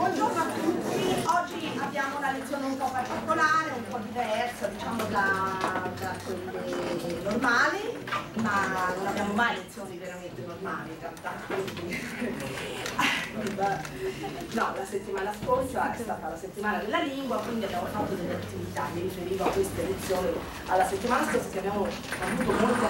Buongiorno a tutti, oggi abbiamo una lezione un po' particolare, un po' diversa, diciamo da quelle normali, ma non abbiamo mai lezioni veramente normali in realtà, quindi no, la settimana scorsa è stata la settimana della lingua, quindi abbiamo fatto delle attività, mi riferivo a queste lezioni alla settimana scorsa che abbiamo avuto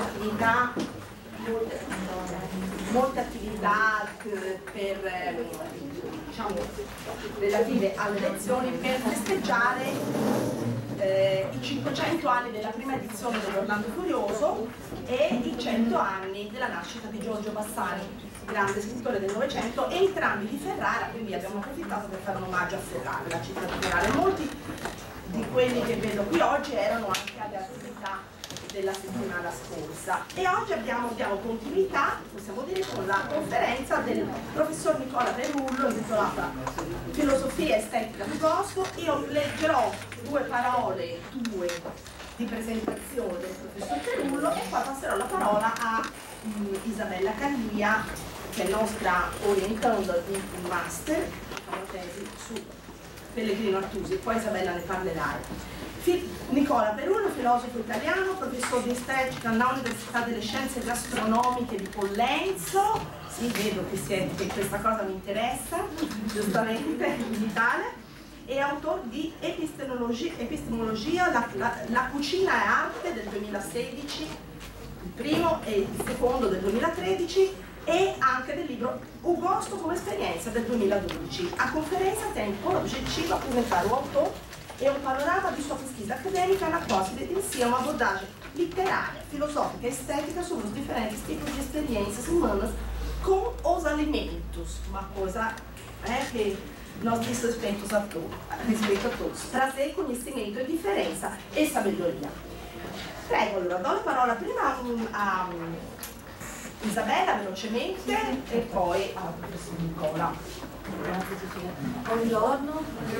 molte attività per, diciamo, relative alle lezioni per festeggiare i 500 anni della prima edizione dell'Orlando Furioso e i 100 anni della nascita di Giorgio Bassani, grande scrittore del Novecento, entrambi di Ferrara, quindi abbiamo approfittato per fare un omaggio a Ferrara, la città di Ferrara. Molti di quelli che vedo qui oggi erano anche alle attività della settimana scorsa e oggi diamo continuità, possiamo dire, con la conferenza del professor Nicola Perullo intitolata Filosofia Estetica del Bosco. Io leggerò due parole di presentazione del professor Perullo e poi passerò la parola a Isabella Callia, che è nostra orientanda di master, una tesi su Pellegrino Artusi, poi Isabella ne parlerà. Nicola Perullo, filosofo italiano, professore di estetica all'Università delle Scienze Gastronomiche di Pollenzo. Sì, vedo che questa cosa mi interessa, giustamente, in Italia. E autore di Epistemologia, la cucina e arte del 2016, il primo e il secondo del 2013, e anche del libro Ugosto come esperienza del 2012. A conferenza tempo l'objetivo a presentare un autore e un panorama di sua pesquisa accademica na qual si evidencia uma abordagem literária, filosófica e estética sobre os diferentes tipos de experiências humanas com os alimentos. Uma coisa que nós diz respeito a todos. Prazer, conhecimento e differenza e sabedoria. Prego, allora, do la parola prima a Isabella velocemente e poi al professor Nicola. Buongiorno,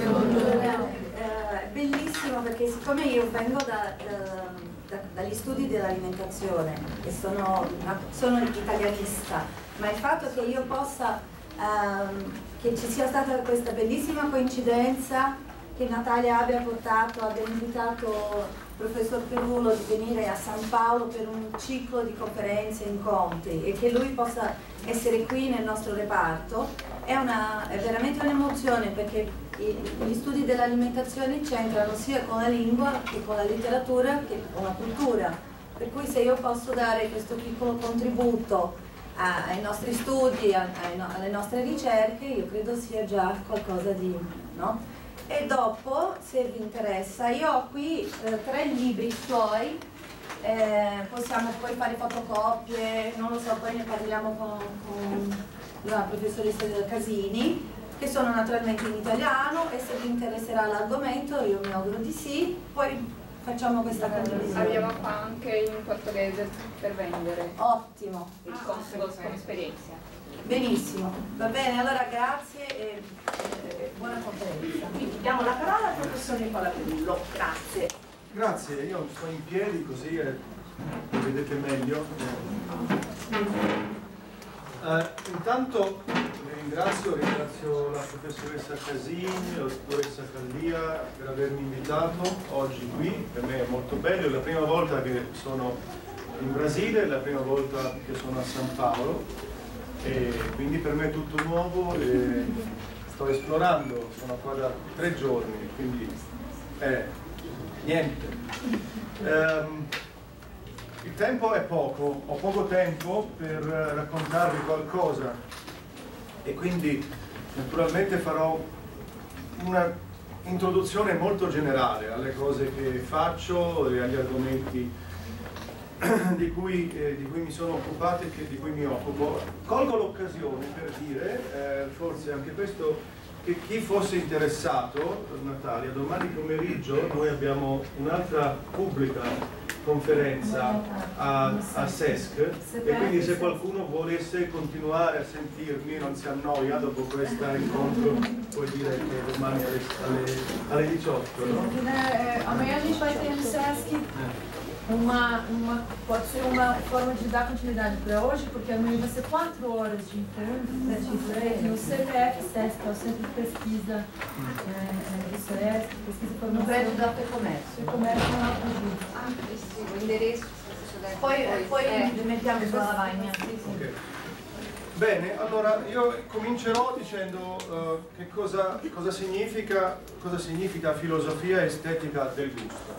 è bellissimo perché siccome io vengo dagli studi dell'alimentazione e sono italianista, ma il fatto che io possa, che ci sia stata questa bellissima coincidenza che Natalia abbia invitato il professor Perullo di venire a San Paolo per un ciclo di conferenze e incontri e che lui possa essere qui nel nostro reparto è veramente un'emozione, perché gli studi dell'alimentazione c'entrano sia con la lingua che con la letteratura che con la cultura, per cui se io posso dare questo piccolo contributo ai nostri studi, alle nostre ricerche, io credo sia già qualcosa di... no? E dopo, se vi interessa, io ho qui 3 libri suoi, possiamo poi fare fotocopie, non lo so, poi ne parliamo con la professoressa Casini, che sono naturalmente in italiano, e se vi interesserà l'argomento io mi auguro di sì, poi facciamo questa condivisione. Abbiamo qua anche in portoghese per vendere. Ottimo. Il consulo come esperienza. Benissimo, va bene, allora grazie e buona conferenza. Quindi diamo la parola al professor Nicola Perullo. Grazie. Grazie, io sto in piedi così mi vedete meglio. Intanto ringrazio la professoressa Casini, la dottoressa Callia per avermi invitato oggi qui. Per me è molto bello, è la prima volta che sono in Brasile, è la prima volta che sono a San Paolo. E quindi per me è tutto nuovo e sto esplorando, sono qua da 3 giorni, quindi niente. Il tempo è poco, ho poco tempo per raccontarvi qualcosa e quindi naturalmente farò una introduzione molto generale alle cose che faccio e agli argomenti di cui mi sono occupato e di cui mi occupo. Colgo l'occasione per dire, forse anche questo, che chi fosse interessato, Natalia, domani pomeriggio noi abbiamo un'altra pubblica conferenza a SESC e quindi se qualcuno volesse continuare a sentirmi, non si annoia dopo questo incontro, puoi dire che domani alle 18, no? Amanhã a gente vai ter no SESC pode ser uma forma de dar continuidade para hoje, porque amanhã vai ser 4 horas de encontro no CPF-SESC, que é o Centro de Pesquisa do SESC, pesquisa e formação. No prédio da FEComércio. FEComércio não ajuda. O endereço, se você Poi mettiamo sulla lavagna. Ok. Bene, allora io comincerò dicendo che cosa significa filosofia estetica del gusto.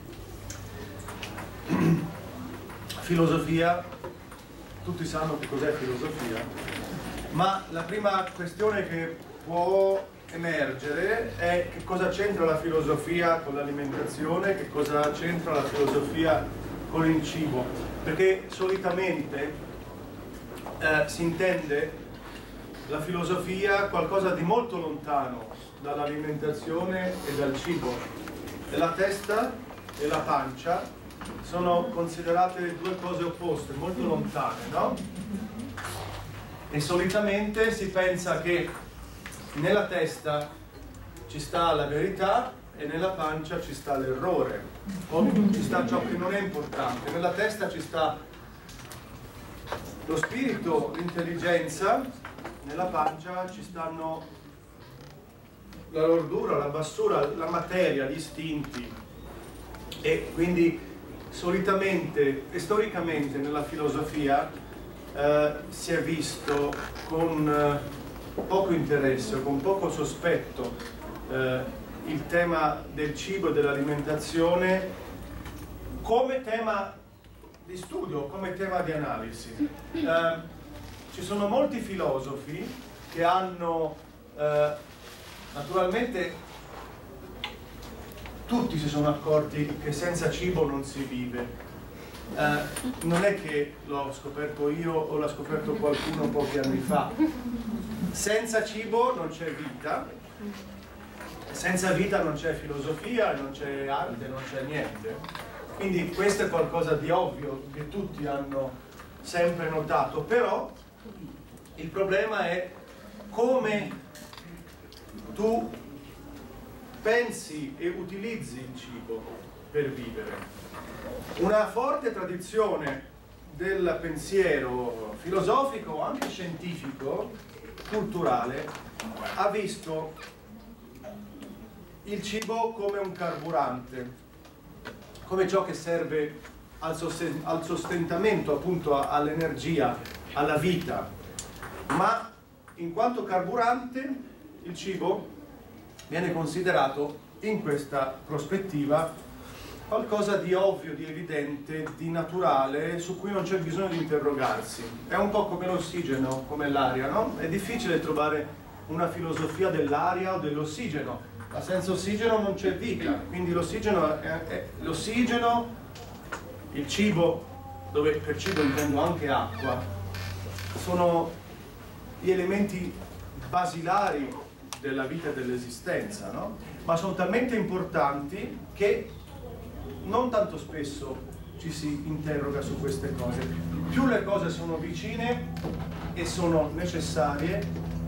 Filosofia, tutti sanno che cos'è filosofia, ma la prima questione che può emergere è che cosa c'entra la filosofia con l'alimentazione, che cosa c'entra la filosofia con il cibo, perché solitamente si intende la filosofia qualcosa di molto lontano dall'alimentazione e dal cibo. La testa e la pancia sono considerate due cose opposte, molto lontane, no? E solitamente si pensa che nella testa ci sta la verità e nella pancia ci sta l'errore, o ci sta ciò che non è importante. Nella testa ci sta lo spirito, l'intelligenza, nella pancia ci stanno la lordura, la bassura, la materia, gli istinti. E quindi solitamente e storicamente nella filosofia si è visto con poco interesse, con poco sospetto il tema del cibo e dell'alimentazione come tema di studio, come tema di analisi. Ci sono molti filosofi che hanno naturalmente tutti si sono accorti che senza cibo non si vive. Non è che l'ho scoperto io o l'ha scoperto qualcuno pochi anni fa. Senza cibo non c'è vita, senza vita non c'è filosofia, non c'è arte, non c'è niente. Quindi questo è qualcosa di ovvio che tutti hanno sempre notato, però il problema è come tu pensi e utilizzi il cibo per vivere. Una forte tradizione del pensiero filosofico, anche scientifico, culturale, ha visto il cibo come un carburante, come ciò che serve al sostentamento, appunto all'energia, alla vita, ma in quanto carburante il cibo viene considerato in questa prospettiva qualcosa di ovvio, di evidente, di naturale, su cui non c'è bisogno di interrogarsi. È un po' come l'ossigeno, come l'aria, no? È difficile trovare una filosofia dell'aria o dell'ossigeno, ma senza ossigeno non c'è vita, quindi l'ossigeno è l'ossigeno, il cibo, dove per cibo intendo anche acqua, sono gli elementi basilari della vita e dell'esistenza, no? Ma sono talmente importanti che non tanto spesso ci si interroga su queste cose. Più le cose sono vicine e sono necessarie,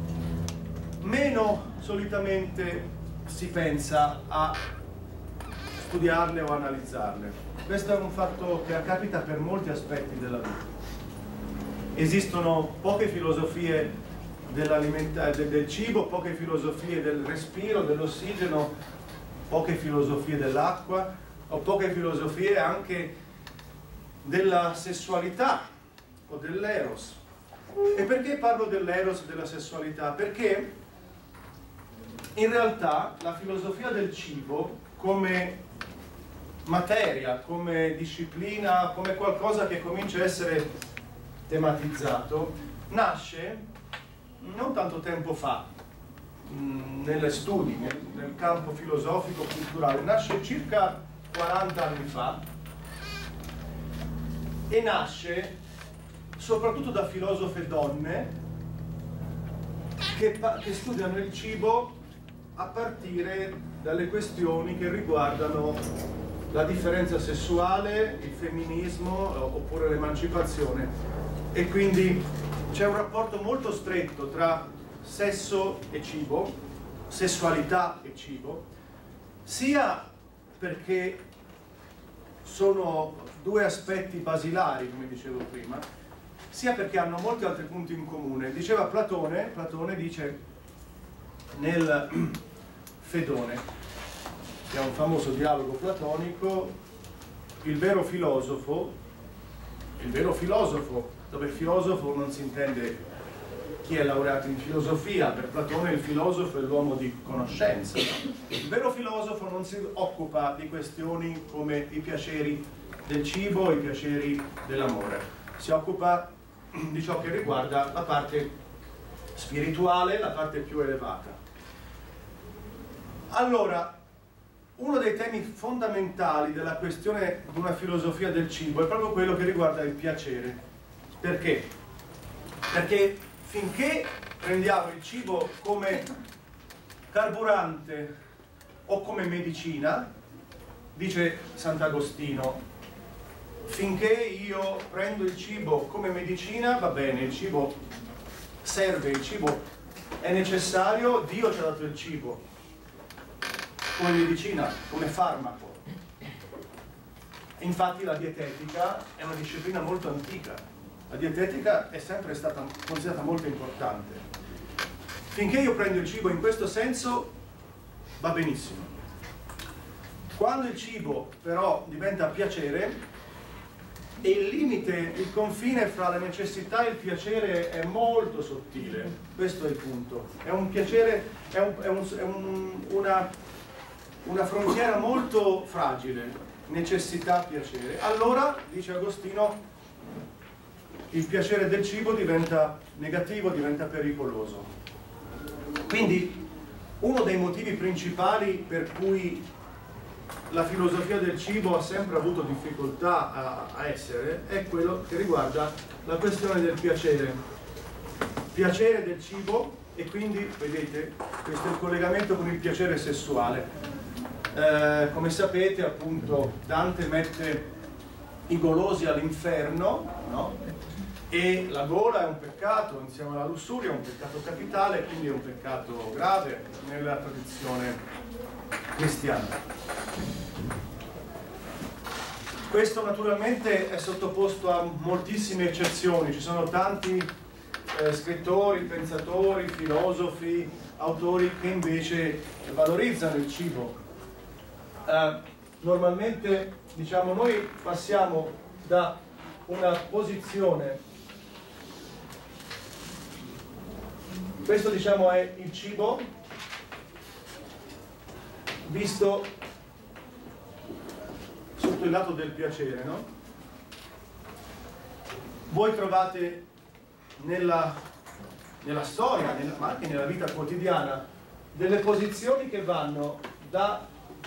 meno solitamente si pensa a studiarle o analizzarle. Questo è un fatto che capita per molti aspetti della vita. Esistono poche filosofie del cibo, poche filosofie del respiro, dell'ossigeno, poche filosofie dell'acqua, o poche filosofie anche della sessualità o dell'eros. E perché parlo dell'eros e della sessualità? Perché in realtà la filosofia del cibo come materia, come disciplina, come qualcosa che comincia a essere tematizzato, nasce non tanto tempo fa, negli studi, nel campo filosofico culturale, nasce circa 40 anni fa e nasce soprattutto da filosofe donne che studiano il cibo a partire dalle questioni che riguardano la differenza sessuale, il femminismo oppure l'emancipazione, e quindi c'è un rapporto molto stretto tra sesso e cibo, sessualità e cibo, sia perché sono due aspetti basilari, come dicevo prima, sia perché hanno molti altri punti in comune. Diceva Platone dice nel Fedone, che è un famoso dialogo platonico, il vero filosofo, dove il filosofo non si intende chi è laureato in filosofia, per Platone il filosofo è l'uomo di conoscenza. Il vero filosofo non si occupa di questioni come i piaceri del cibo, i piaceri dell'amore, si occupa di ciò che riguarda la parte spirituale, la parte più elevata. Allora, uno dei temi fondamentali della questione di una filosofia del cibo è proprio quello che riguarda il piacere. Perché? Perché finché prendiamo il cibo come carburante o come medicina, dice Sant'Agostino, finché io prendo il cibo come medicina va bene, il cibo serve, il cibo è necessario, Dio ci ha dato il cibo come medicina, come farmaco. Infatti la dietetica è una disciplina molto antica, la dietetica è sempre stata considerata molto importante. Finché io prendo il cibo in questo senso va benissimo. Quando il cibo però diventa piacere, e il limite, il confine fra la necessità e il piacere è molto sottile, questo è il punto. È un piacere, una frontiera molto fragile, necessità-piacere. Allora, dice Agostino, il piacere del cibo diventa negativo, diventa pericoloso. Quindi uno dei motivi principali per cui la filosofia del cibo ha sempre avuto difficoltà a essere è quello che riguarda la questione del piacere. Piacere del cibo, e quindi, vedete, questo è il collegamento con il piacere sessuale. Come sapete, appunto, Dante mette i golosi all'inferno, no? E la gola è un peccato, insieme alla lussuria è un peccato capitale, quindi è un peccato grave nella tradizione cristiana. Questo naturalmente è sottoposto a moltissime eccezioni, ci sono tanti scrittori, pensatori, filosofi, autori che invece valorizzano il cibo. Normalmente, diciamo, noi passiamo da una posizione, questo diciamo è il cibo visto sotto il lato del piacere, no? Voi trovate nella storia, ma anche nella vita quotidiana, delle posizioni che vanno da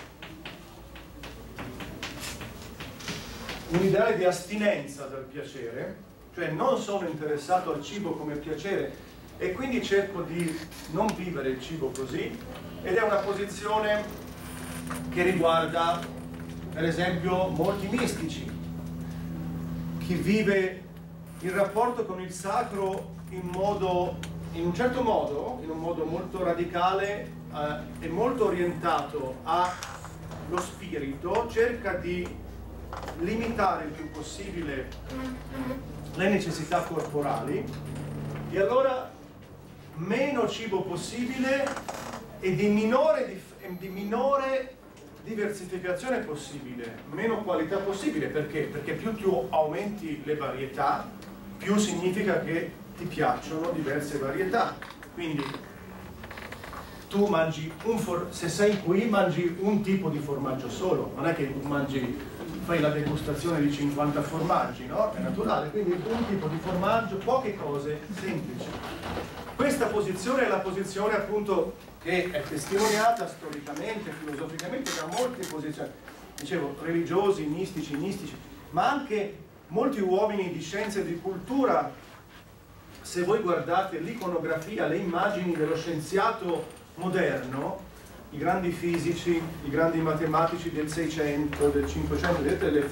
un ideale di astinenza dal piacere, cioè non sono interessato al cibo come piacere e quindi cerco di non vivere il cibo così, ed è una posizione che riguarda per esempio molti mistici, chi vive il rapporto con il sacro in un certo modo, in un modo molto radicale e molto orientato allo spirito, cerca di limitare il più possibile le necessità corporali, e allora meno cibo possibile e di minore diversificazione possibile, meno qualità possibile. Perché? Perché più tu aumenti le varietà, più significa che ti piacciono diverse varietà. Quindi tu mangi se sei qui mangi un tipo di formaggio solo, non è che fai la degustazione di 50 formaggi, no? È naturale, quindi un tipo di formaggio, poche cose semplici. Questa posizione è la posizione appunto che è testimoniata storicamente, filosoficamente da molte posizioni, dicevo, religiosi, mistici, ma anche molti uomini di scienza e di cultura. Se voi guardate l'iconografia, le immagini dello scienziato moderno, i grandi fisici, i grandi matematici del 600, del 500, vedete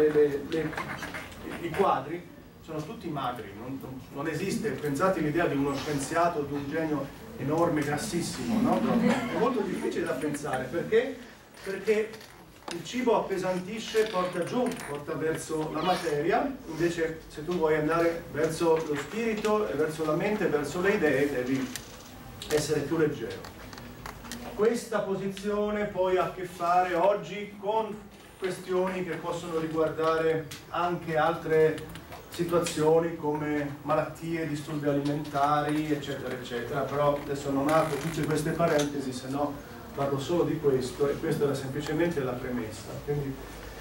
i quadri, sono tutti magri, non esiste, pensate l'idea di uno scienziato, di un genio enorme, grassissimo, no? È molto difficile da pensare, perché il cibo appesantisce, porta giù, porta verso la materia, invece se tu vuoi andare verso lo spirito e verso la mente, verso le idee, devi essere più leggero. Questa posizione poi ha a che fare oggi con questioni che possono riguardare anche altre situazioni come malattie, disturbi alimentari, eccetera, eccetera, però adesso non apro tutte queste parentesi, se no parlo solo di questo e questa era semplicemente la premessa. Quindi,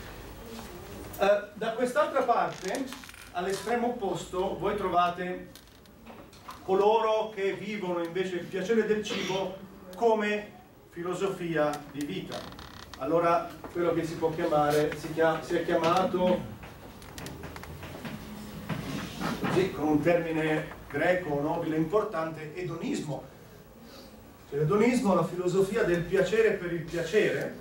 da quest'altra parte, all'estremo opposto, voi trovate coloro che vivono invece il piacere del cibo come filosofia di vita. Allora, quello che si può chiamare, si è chiamato, così, con un termine greco nobile importante, edonismo. L'edonismo è la filosofia del piacere per il piacere.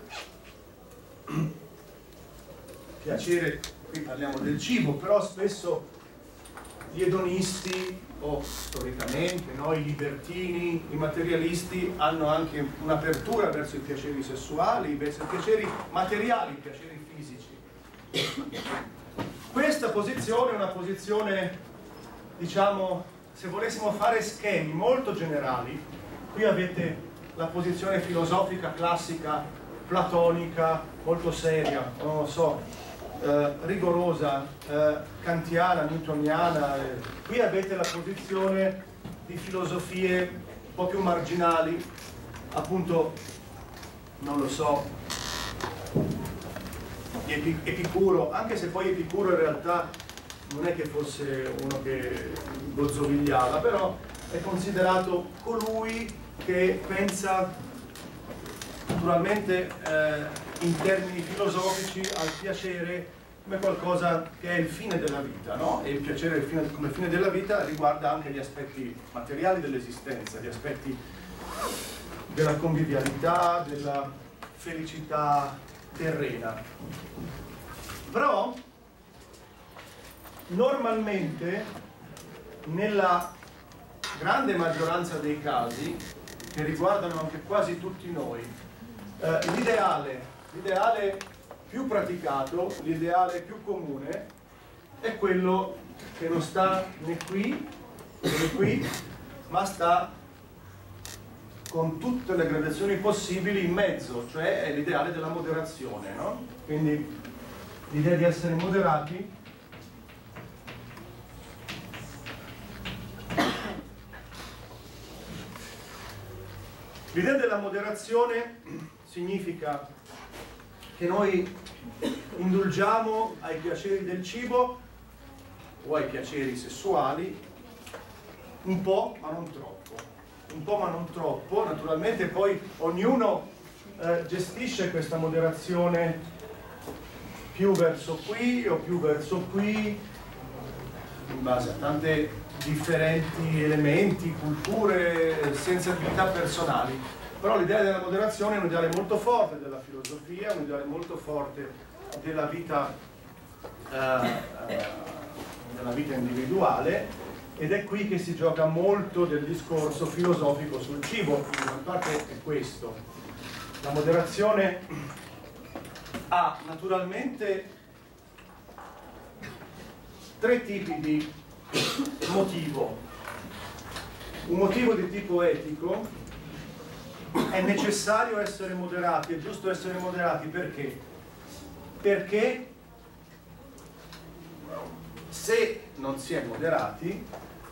Piacere, qui parliamo del cibo, però spesso gli edonisti, o storicamente, no, i libertini, i materialisti, hanno anche un'apertura verso i piaceri sessuali, verso i piaceri materiali, i piaceri fisici. Questa posizione è una posizione, diciamo, se volessimo fare schemi molto generali, qui avete la posizione filosofica classica, platonica, molto seria, non lo so, rigorosa, kantiana, newtoniana. Qui avete la posizione di filosofie un po' più marginali, appunto, non lo so, Epicuro, anche se poi Epicuro in realtà non è che fosse uno che gozzovigliava, però è considerato colui che pensa naturalmente in termini filosofici al piacere come qualcosa che è il fine della vita, no? E il piacere come fine della vita riguarda anche gli aspetti materiali dell'esistenza, gli aspetti della convivialità, della felicità terrena. Però normalmente nella grande maggioranza dei casi, che riguardano anche quasi tutti noi, l'ideale più praticato, l'ideale più comune è quello che non sta né qui né qui, ma sta con tutte le gradazioni possibili in mezzo, cioè è l'ideale della moderazione, no? Quindi l'idea di essere moderati L'idea della moderazione significa che noi indulgiamo ai piaceri del cibo o ai piaceri sessuali un po' ma non troppo. Un po' ma non troppo. Naturalmente poi ognuno gestisce questa moderazione più verso qui o più verso qui, in base a tante differenti elementi, culture, sensibilità personali. Però l'idea della moderazione è un ideale molto forte della filosofia, un ideale molto forte della vita individuale, ed è qui che si gioca molto del discorso filosofico sul cibo. In gran parte è questo. La moderazione ha naturalmente tre tipi di motivo. Un motivo di tipo etico: è necessario essere moderati, è giusto essere moderati. Perché? Perché se non si è moderati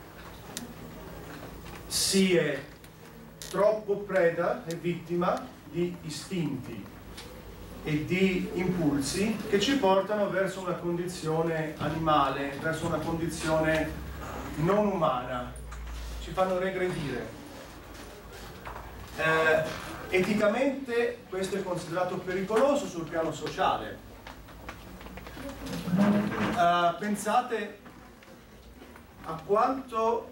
si è troppo preda e vittima di istinti e di impulsi che ci portano verso una condizione animale, verso una condizione non umana, ci fanno regredire. Eticamente questo è considerato pericoloso sul piano sociale. Pensate a quanto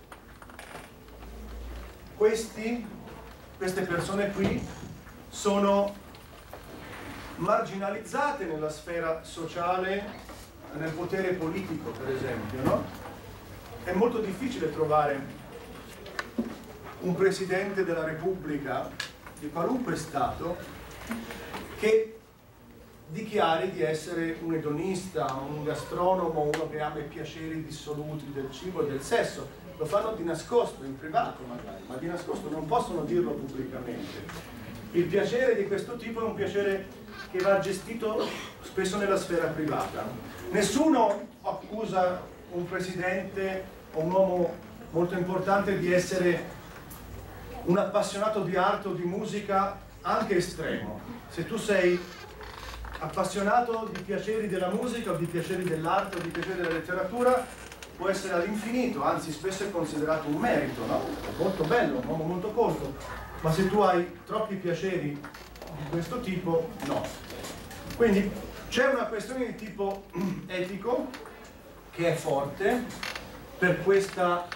queste persone qui sono marginalizzate nella sfera sociale, nel potere politico, per esempio, no? È molto difficile trovare un presidente della Repubblica di qualunque Stato che dichiari di essere un edonista, un gastronomo, uno che ama i piaceri dissoluti del cibo e del sesso. Lo fanno di nascosto, in privato magari, ma di nascosto, non possono dirlo pubblicamente. Il piacere di questo tipo è un piacere che va gestito spesso nella sfera privata. Nessuno accusa un presidente o un uomo molto importante di essere un appassionato di arte o di musica anche estremo. Se tu sei appassionato di piaceri della musica o di piaceri dell'arte o di piaceri della letteratura, può essere all'infinito, anzi spesso è considerato un merito, no? È molto bello, un uomo molto colto, ma se tu hai troppi piaceri di questo tipo, no. Quindi c'è una questione di tipo etico che è forte per questa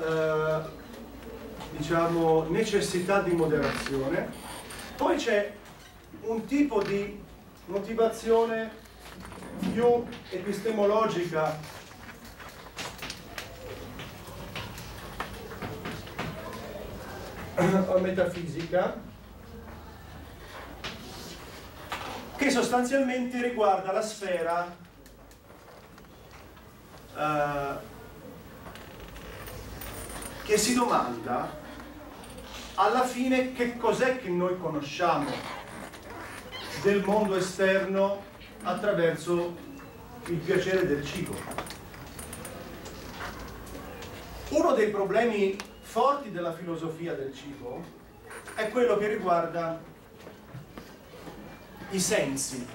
diciamo necessità di moderazione. Poi c'è un tipo di motivazione più epistemologica o metafisica che sostanzialmente riguarda la sfera che si domanda alla fine che cos'è che noi conosciamo del mondo esterno attraverso il piacere del cibo. Uno dei problemi forti della filosofia del cibo è quello che riguarda i sensi.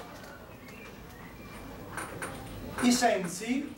I sensi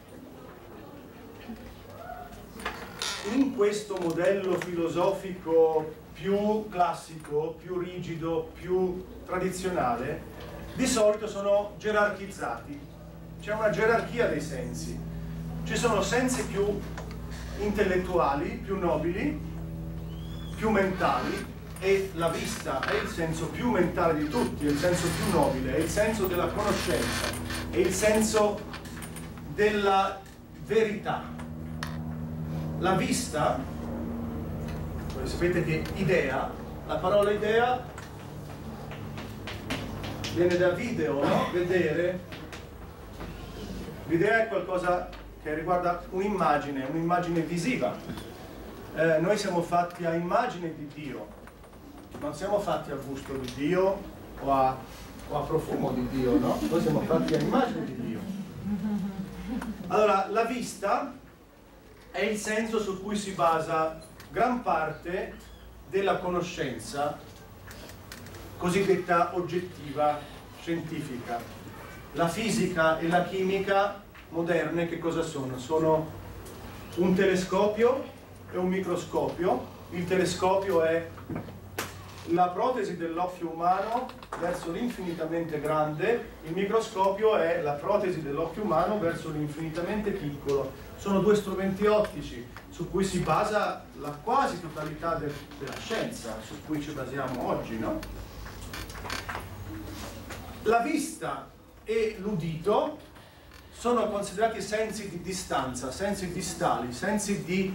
in questo modello filosofico più classico, più rigido, più tradizionale, di solito sono gerarchizzati. C'è una gerarchia dei sensi. Ci sono sensi più intellettuali, più nobili, più mentali, e la vista è il senso più mentale di tutti, è il senso più nobile, è il senso della conoscenza, è il senso della verità. La vista, voi sapete che idea, la parola idea viene da video, no? Vedere. L'idea è qualcosa che riguarda un'immagine visiva. Noi siamo fatti a immagine di Dio, non siamo fatti a gusto di Dio o a profumo di Dio, no? Noi siamo fatti a immagine di Dio. Allora, la vista è il senso su cui si basa gran parte della conoscenza cosiddetta oggettiva, scientifica. La fisica e la chimica moderne che cosa sono? Sono un telescopio e un microscopio. Il telescopio è la protesi dell'occhio umano verso l'infinitamente grande, il microscopio è la protesi dell'occhio umano verso l'infinitamente piccolo. Sono due strumenti ottici su cui si basa la quasi totalità della scienza, su cui ci basiamo oggi, no? La vista e l'udito sono considerati sensi di distanza, sensi distali, sensi di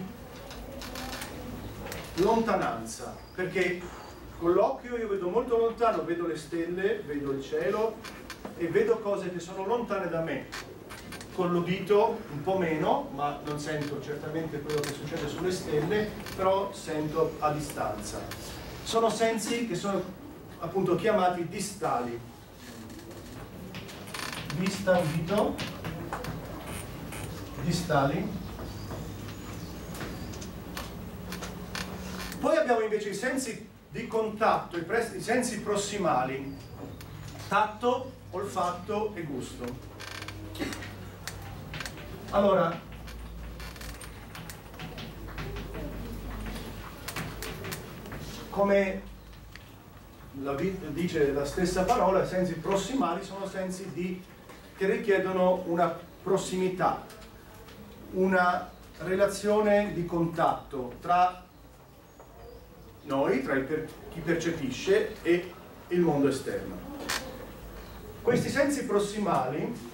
lontananza, perché con l'occhio io vedo molto lontano, vedo le stelle, vedo il cielo e vedo cose che sono lontane da me. Con l'udito un po' meno, ma non sento certamente quello che succede sulle stelle, però sento a distanza. Sono sensi che sono appunto chiamati distali. Vista, udito, distali. Poi abbiamo invece i sensi di contatto, i sensi prossimali, tatto, olfatto e gusto. Allora, come dice la stessa parola, i sensi prossimali sono sensi che richiedono una prossimità, una relazione di contatto tra noi, tra chi percepisce e il mondo esterno. Questi sensi prossimali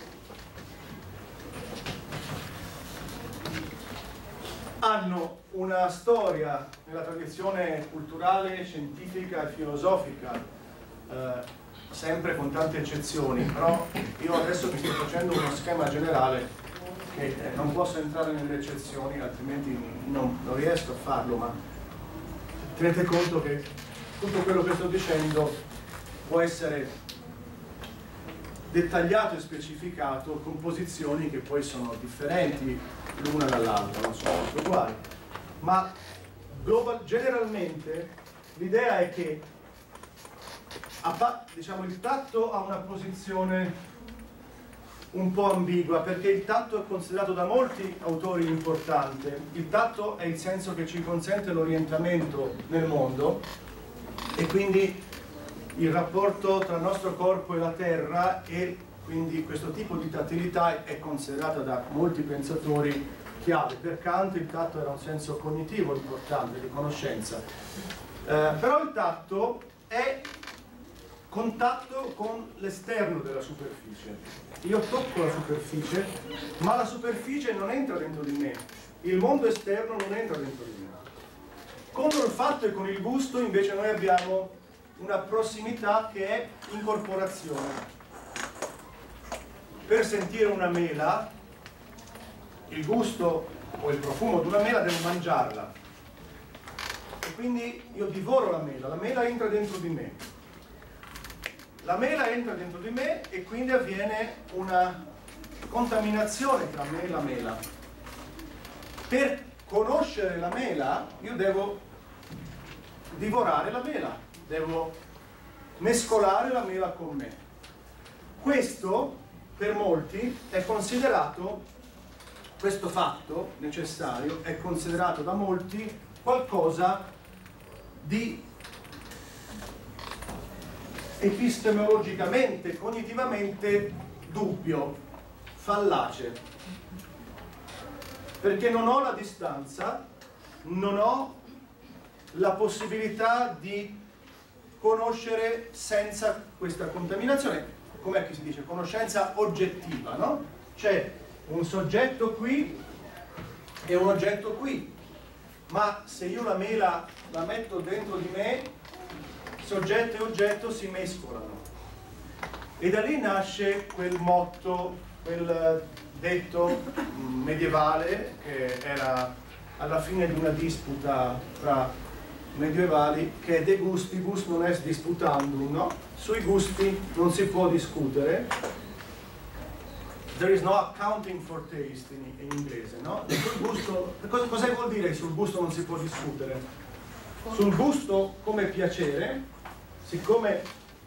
hanno una storia nella tradizione culturale, scientifica e filosofica sempre con tante eccezioni, però io adesso mi sto facendo uno schema generale che non posso entrare nelle eccezioni, altrimenti non riesco a farlo, ma tenete conto che tutto quello che sto dicendo può essere dettagliato e specificato con posizioni che poi sono differenti l'una dall'altra, non sono tutte uguali, ma generalmente l'idea è che diciamo, il tatto ha una posizione un po' ambigua, perché il tatto è considerato da molti autori importante. Il tatto è il senso che ci consente l'orientamento nel mondo, e quindi il rapporto tra il nostro corpo e la terra, e quindi questo tipo di tattilità è considerata da molti pensatori chiave. Per Kant il tatto era un senso cognitivo importante, di conoscenza. Però il tatto è contatto con l'esterno della superficie. Io tocco la superficie, ma la superficie non entra dentro di me, il mondo esterno non entra dentro di me. Con l'olfatto e con il gusto invece noi abbiamo una prossimità che è incorporazione. Per sentire una mela, il gusto o il profumo di una mela devo mangiarla, e quindi io divoro la mela entra dentro di me. La mela entra dentro di me e quindi avviene una contaminazione tra me e la mela. Per conoscere la mela io devo divorare la mela, devo mescolare la mela con me. Questo per molti è considerato, questo fatto necessario è considerato da molti qualcosa di epistemologicamente, cognitivamente dubbio, fallace, perché non ho la distanza, non ho la possibilità di conoscere senza questa contaminazione. Com'è che si dice? Conoscenza oggettiva, no? C'è un soggetto qui e un oggetto qui, ma se io la mela la metto dentro di me, soggetto e oggetto si mescolano, e da lì nasce quel motto, quel detto medievale che era alla fine di una disputa tra medievali, che è de gustibus non est disputandum, no? Sui gusti non si può discutere, there is no accounting for taste in inglese, no? Sul gusto, cosa vuol dire sul gusto non si può discutere? Sul gusto come piacere, siccome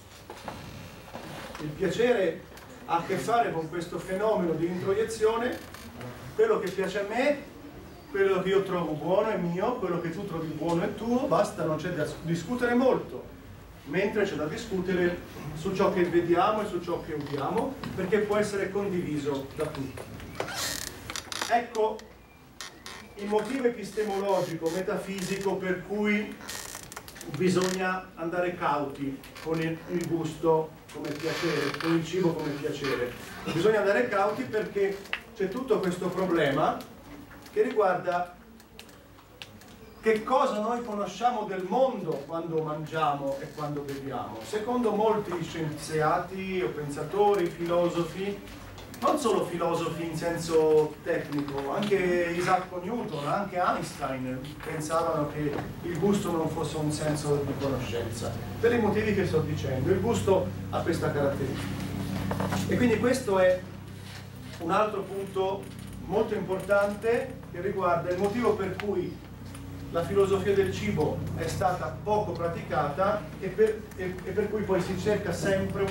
il piacere ha a che fare con questo fenomeno di introiezione, quello che piace a me, quello che io trovo buono è mio, quello che tu trovi buono è tuo, basta, non c'è da discutere molto, mentre c'è da discutere su ciò che vediamo e su ciò che udiamo, perché può essere condiviso da tutti. Ecco il motivo epistemologico, metafisico, per cui bisogna andare cauti con il gusto come piacere, con il cibo come piacere. Bisogna andare cauti perché c'è tutto questo problema che riguarda che cosa noi conosciamo del mondo quando mangiamo e quando beviamo. Secondo molti scienziati o pensatori, filosofi, non solo filosofi in senso tecnico, anche Isaac Newton, anche Einstein pensavano che il gusto non fosse un senso di conoscenza, per i motivi che sto dicendo. Il gusto ha questa caratteristica. E quindi questo è un altro punto molto importante che riguarda il motivo per cui la filosofia del cibo è stata poco praticata e per cui poi si cerca sempre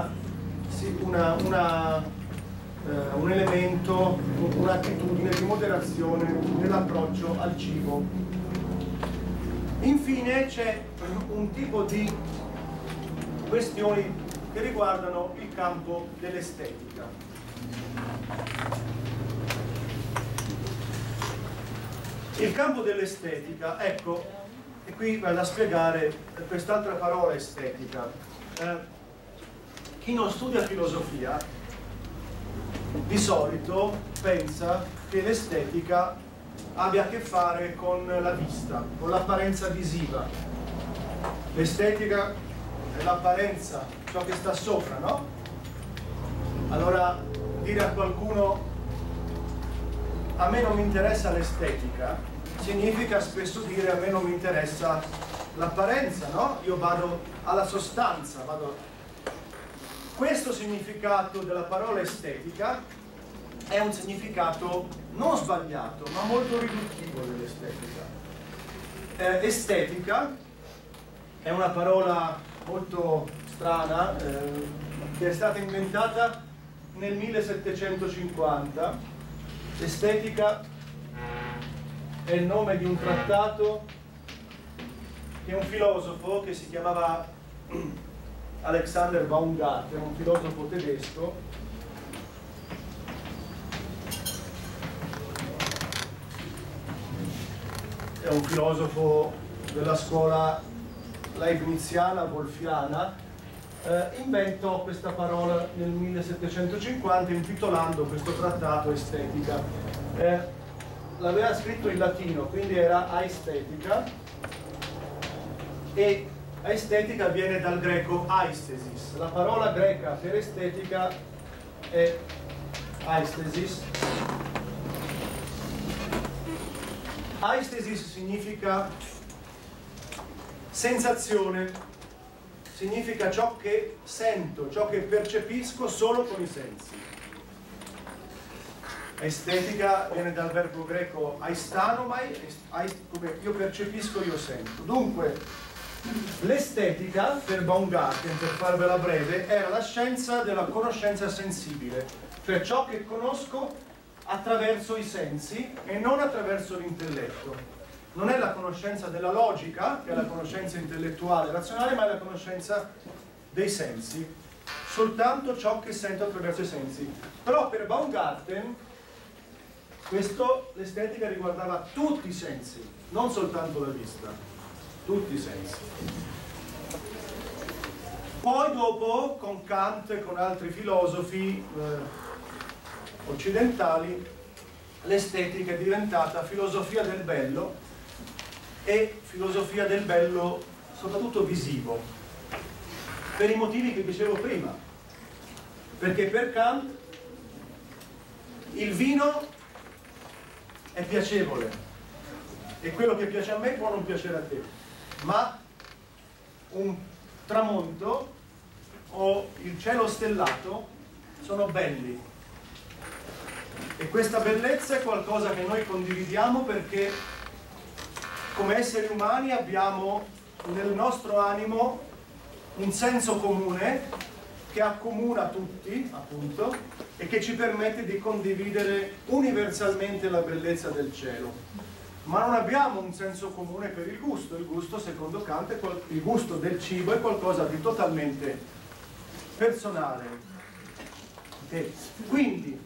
un elemento, un'attitudine di moderazione nell'approccio al cibo. Infine c'è un tipo di questioni che riguardano il campo dell'estetica. Il campo dell'estetica, ecco, e qui vado a spiegare quest'altra parola estetica. Chi non studia filosofia di solito pensa che l'estetica abbia a che fare con la vista, con l'apparenza visiva. L'estetica è l'apparenza, ciò che sta sopra, no? Allora dire a qualcuno a me non mi interessa l'estetica significa spesso dire a me non mi interessa l'apparenza, no? Io vado alla sostanza, Questo significato della parola estetica è un significato non sbagliato, ma molto riduttivo dell'estetica. Estetica è una parola molto strana che è stata inventata nel 1750. Estetica è il nome di un trattato che un filosofo che si chiamava Alexander Baumgarten, un filosofo tedesco, è un filosofo della scuola leibniziana, wolfiana, inventò questa parola nel 1750 intitolando questo trattato estetica. L'aveva scritto in latino, quindi era aestetica, e estetica viene dal greco aistesis. La parola greca per estetica è aistesis. Aistesis significa sensazione, significa ciò che sento, ciò che percepisco solo con i sensi. Estetica viene dal verbo greco aistanomai, come io percepisco, io sento. Dunque, l'estetica, per Baumgarten, per farvela breve, era la scienza della conoscenza sensibile, cioè ciò che conosco attraverso i sensi e non attraverso l'intelletto. Non è la conoscenza della logica, che è la conoscenza intellettuale, razionale, ma è la conoscenza dei sensi, soltanto ciò che sento attraverso i sensi. Però per Baumgarten l'estetica riguardava tutti i sensi, non soltanto la vista, tutti i sensi. Poi dopo, con Kant e con altri filosofi occidentali, l'estetica è diventata filosofia del bello, e filosofia del bello soprattutto visivo, per i motivi che dicevo prima. Perché per Kant il vino è piacevole e quello che piace a me può non piacere a te, ma un tramonto o il cielo stellato sono belli, e questa bellezza è qualcosa che noi condividiamo perché come esseri umani abbiamo nel nostro animo un senso comune che accomuna tutti, appunto, e che ci permette di condividere universalmente la bellezza del cielo. Ma non abbiamo un senso comune per il gusto. Il gusto, secondo Kant, il gusto del cibo è qualcosa di totalmente personale. Okay. Quindi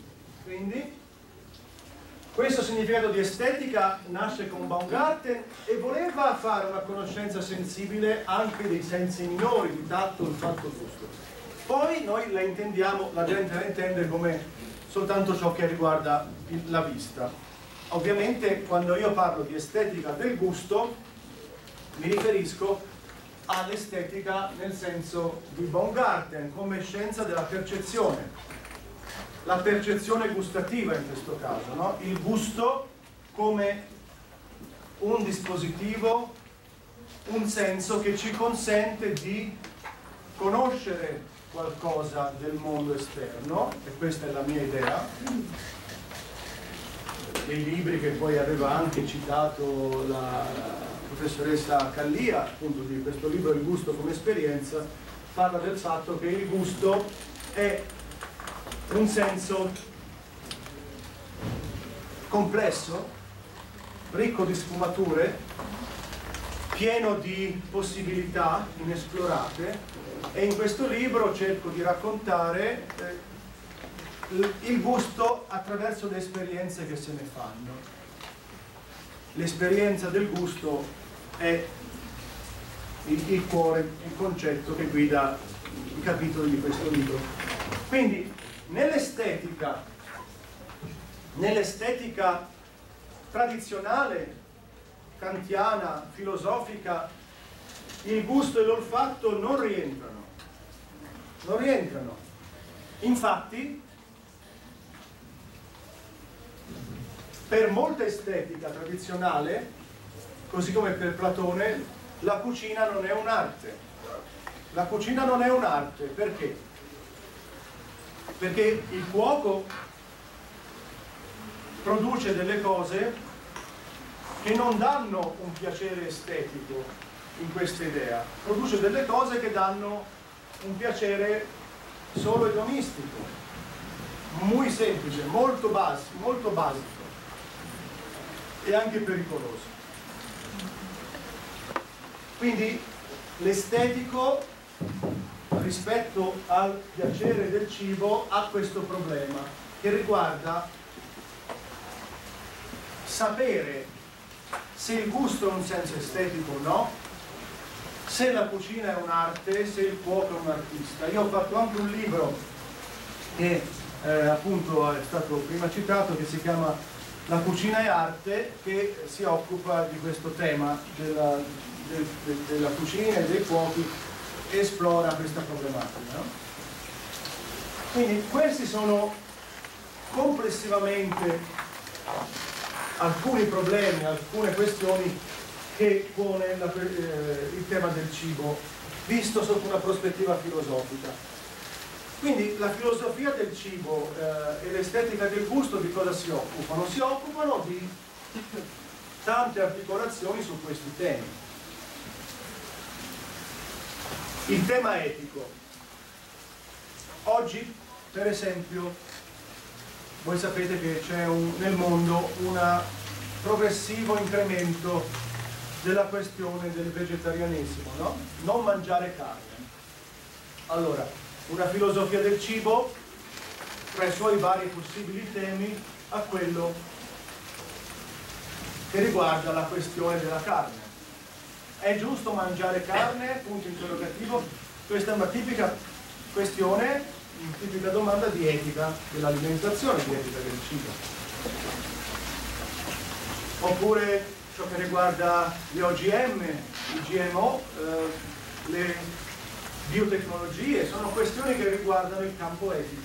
questo significato di estetica nasce con Baumgarten e voleva fare una conoscenza sensibile anche dei sensi minori, di tatto, olfatto, gusto. Poi noi la intendiamo, la gente la intende come soltanto ciò che riguarda la vista. Ovviamente quando io parlo di estetica del gusto mi riferisco all'estetica nel senso di Baumgarten, come scienza della percezione. La percezione gustativa in questo caso, no? Il gusto come un dispositivo, un senso che ci consente di conoscere qualcosa del mondo esterno, e questa è la mia idea. Nei libri che poi aveva anche citato la professoressa Callia, appunto di questo libro Il gusto come esperienza, parla del fatto che il gusto è un senso complesso, ricco di sfumature, pieno di possibilità inesplorate, e in questo libro cerco di raccontare il gusto attraverso le esperienze che se ne fanno. L'esperienza del gusto è il cuore, il concetto che guida i capitoli di questo libro. Quindi nell'estetica tradizionale, kantiana, filosofica, il gusto e l'olfatto non rientrano. Non rientrano. Infatti, per molta estetica tradizionale, così come per Platone, la cucina non è un'arte. La cucina non è un'arte, perché? Perché il cuoco produce delle cose che non danno un piacere estetico in questa idea, produce delle cose che danno un piacere solo edonistico, molto semplice, molto basico e anche pericoloso. Quindi l'estetico rispetto al piacere del cibo ha questo problema che riguarda sapere se il gusto ha un senso estetico o no, se la cucina è un'arte, se il cuoco è un artista. Io ho fatto anche un libro che appunto è stato prima citato, che si chiama La cucina è arte, che si occupa di questo tema della cucina e dei cuochi, e esplora questa problematica, no? Quindi questi sono complessivamente alcuni problemi, alcune questioni che pone il tema del cibo visto sotto una prospettiva filosofica. Quindi la filosofia del cibo e l'estetica del gusto di cosa si occupano? Si occupano di tante articolazioni su questi temi. Il tema etico. Oggi, per esempio, voi sapete che c'è nel mondo un progressivo incremento della questione del vegetarianesimo, no? Non mangiare carne. Allora, una filosofia del cibo, tra i suoi vari possibili temi, ha quello che riguarda la questione della carne. È giusto mangiare carne? Punto interrogativo. Questa è una tipica questione, una tipica domanda di etica dell'alimentazione, di etica del cibo. Oppure ciò che riguarda gli OGM, i GMO, le biotecnologie, sono questioni che riguardano il campo etico.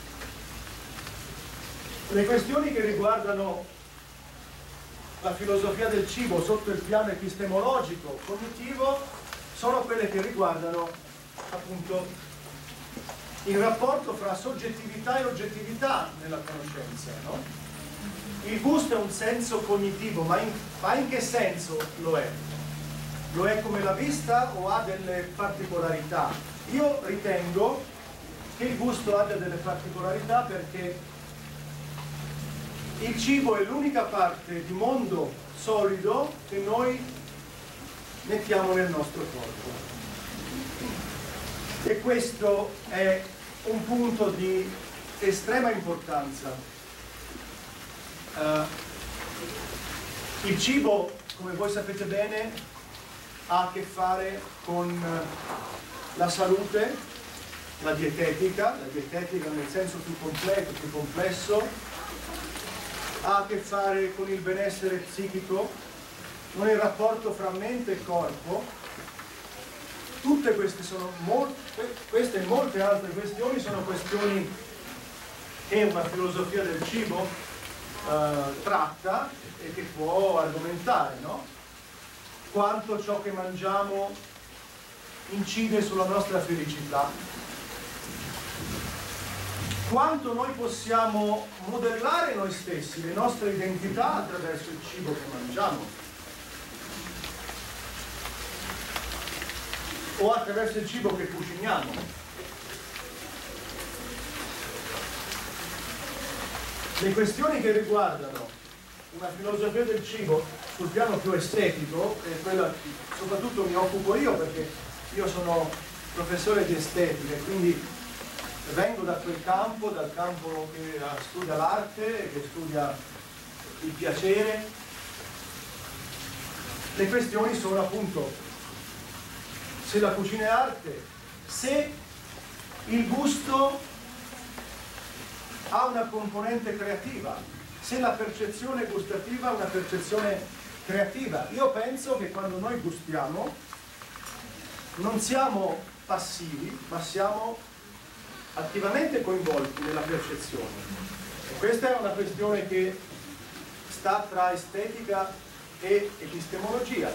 Le questioni che riguardano la filosofia del cibo sotto il piano epistemologico, cognitivo, sono quelle che riguardano appunto il rapporto fra soggettività e oggettività nella conoscenza, no? Il gusto è un senso cognitivo, ma in che senso lo è? Lo è come la vista o ha delle particolarità? Io ritengo che il gusto abbia delle particolarità perché il cibo è l'unica parte di mondo solido che noi mettiamo nel nostro corpo. E questo è un punto di estrema importanza. Il cibo, come voi sapete bene, ha a che fare con la salute, la dietetica nel senso più completo, più complesso, ha a che fare con il benessere psichico, con il rapporto fra mente e corpo. Tutte queste queste e molte altre questioni sono questioni che una filosofia del cibo tratta e che può argomentare, no? Quanto ciò che mangiamo incide sulla nostra felicità, quanto noi possiamo modellare noi stessi, le nostre identità attraverso il cibo che mangiamo o attraverso il cibo che cuciniamo. Le questioni che riguardano una filosofia del cibo sul piano più estetico, e quella soprattutto mi occupo io perché io sono professore di estetica e quindi vengo da quel campo, dal campo che studia l'arte, che studia il piacere. Le questioni sono appunto se la cucina è arte, se il gusto ha una componente creativa, se la percezione gustativa ha una percezione creativa. Io penso che quando noi gustiamo non siamo passivi, ma siamo attivamente coinvolti nella percezione. E questa è una questione che sta tra estetica e epistemologia.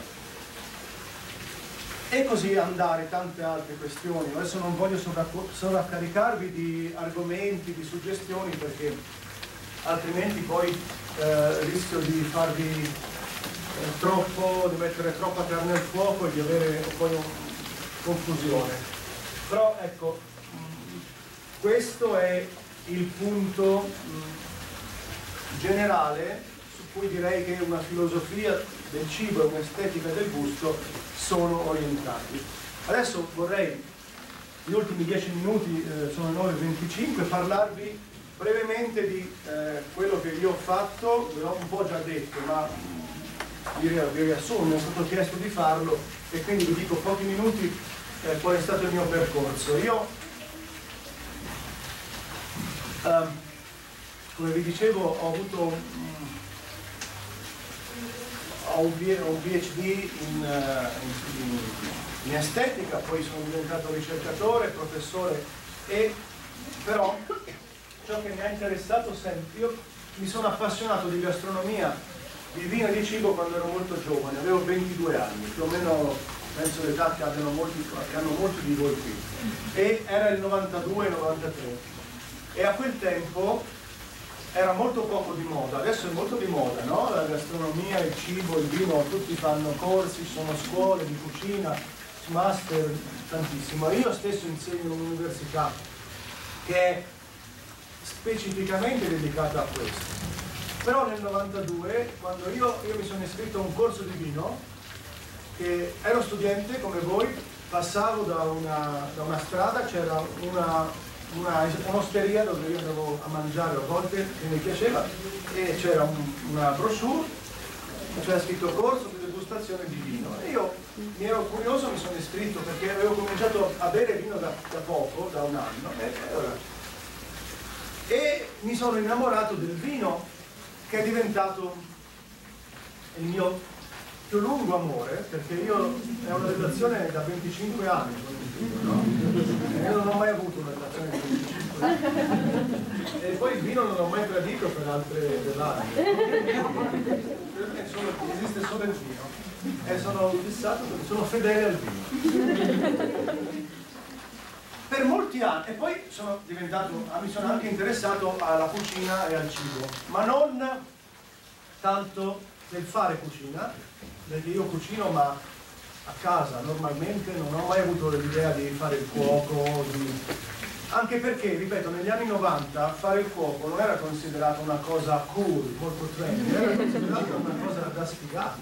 E così andare tante altre questioni. Adesso non voglio sovraccaricarvi di argomenti, di suggestioni, perché altrimenti poi rischio di farvi di mettere troppa carne al fuoco e di avere poi confusione. Però ecco, questo è il punto generale su cui direi che una filosofia del cibo e un'estetica del gusto sono orientati. Adesso vorrei, gli ultimi 10 minuti, sono le 9:25, parlarvi brevemente di quello che io ho fatto. Ve l'ho un po' già detto, ma vi riassumo, mi è stato chiesto di farlo e quindi vi dico pochi minuti qual è stato il mio percorso. Io, come vi dicevo, ho avuto un PhD in estetica, poi sono diventato ricercatore, professore, e però ciò che mi ha interessato sempre, io mi sono appassionato di gastronomia, di vino e di cibo quando ero molto giovane, avevo 22 anni, più o meno penso l'età che hanno molti di voi qui, e era il 92-93, e a quel tempo era molto poco di moda, adesso è molto di moda, no? La gastronomia, il cibo, il vino, tutti fanno corsi, sono scuole di cucina, master, tantissimo. Io stesso insegno in un'università che è specificamente dedicata a questo. Però nel 92, quando io mi sono iscritto a un corso di vino, che ero studente come voi, passavo da una strada, c'era un'osteria dove io andavo a mangiare a volte, che mi piaceva, e c'era una brochure, c'era scritto corso di degustazione di vino, e io mi ero curioso, mi sono iscritto perché avevo cominciato a bere vino da poco, da un anno, e mi sono innamorato del vino, che è diventato il mio più lungo amore, perché io è una relazione da 25 anni con il vino, no? Io non ho mai avuto una relazione di 25 anni, e poi il vino non l'ho mai tradito per altre esiste solo il vino, e sono fissato perché sono fedele al vino per molti anni. E poi mi sono anche interessato alla cucina e al cibo, ma non tanto del fare cucina, perché io cucino ma a casa normalmente, non ho mai avuto l'idea di fare il cuoco, anche perché, ripeto, negli anni 90 fare il cuoco non era considerato una cosa cool, molto trendy, era considerato una cosa da sfigati,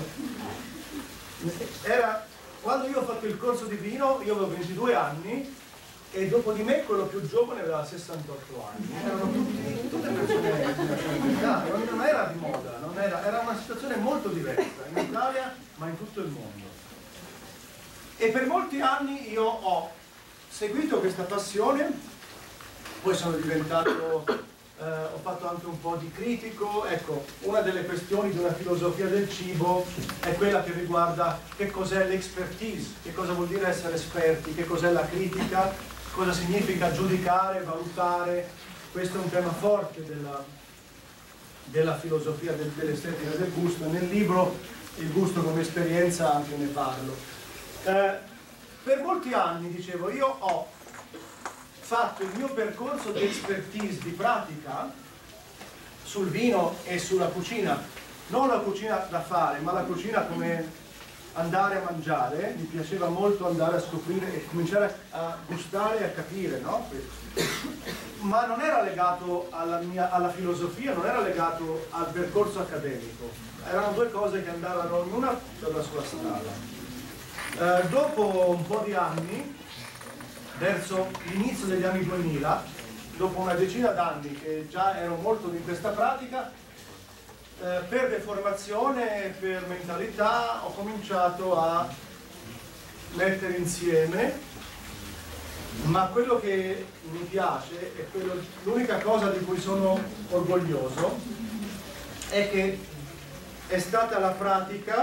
quando io ho fatto il corso di vino, io avevo 22 anni, e dopo di me quello più giovane aveva 68 anni, erano tutte persone di una certa età, non era di moda, era una situazione molto diversa in Italia ma in tutto il mondo. E per molti anni io ho seguito questa passione, poi sono diventato, ho fatto anche un po' di critico. Ecco, una delle questioni di una filosofia del cibo è quella che riguarda che cos'è l'expertise, che cosa vuol dire essere esperti, che cos'è la critica, cosa significa giudicare, valutare. Questo è un tema forte della filosofia dell'estetica del gusto. Nel libro Il gusto come esperienza anche ne parlo. Per molti anni, dicevo, io ho fatto il mio percorso di expertise, di pratica sul vino e sulla cucina, non la cucina da fare, ma la cucina come andare a mangiare. Mi piaceva molto andare a scoprire e cominciare a gustare e a capire, no? Ma non era legato alla filosofia, non era legato al percorso accademico, erano due cose che andavano ognuna per la sua strada. Dopo un po' di anni, verso l'inizio degli anni 2000, dopo una decina d'anni che già ero molto in questa pratica, per deformazione, per mentalità, ho cominciato a mettere insieme, ma quello che mi piace e l'unica cosa di cui sono orgoglioso è che è stata la pratica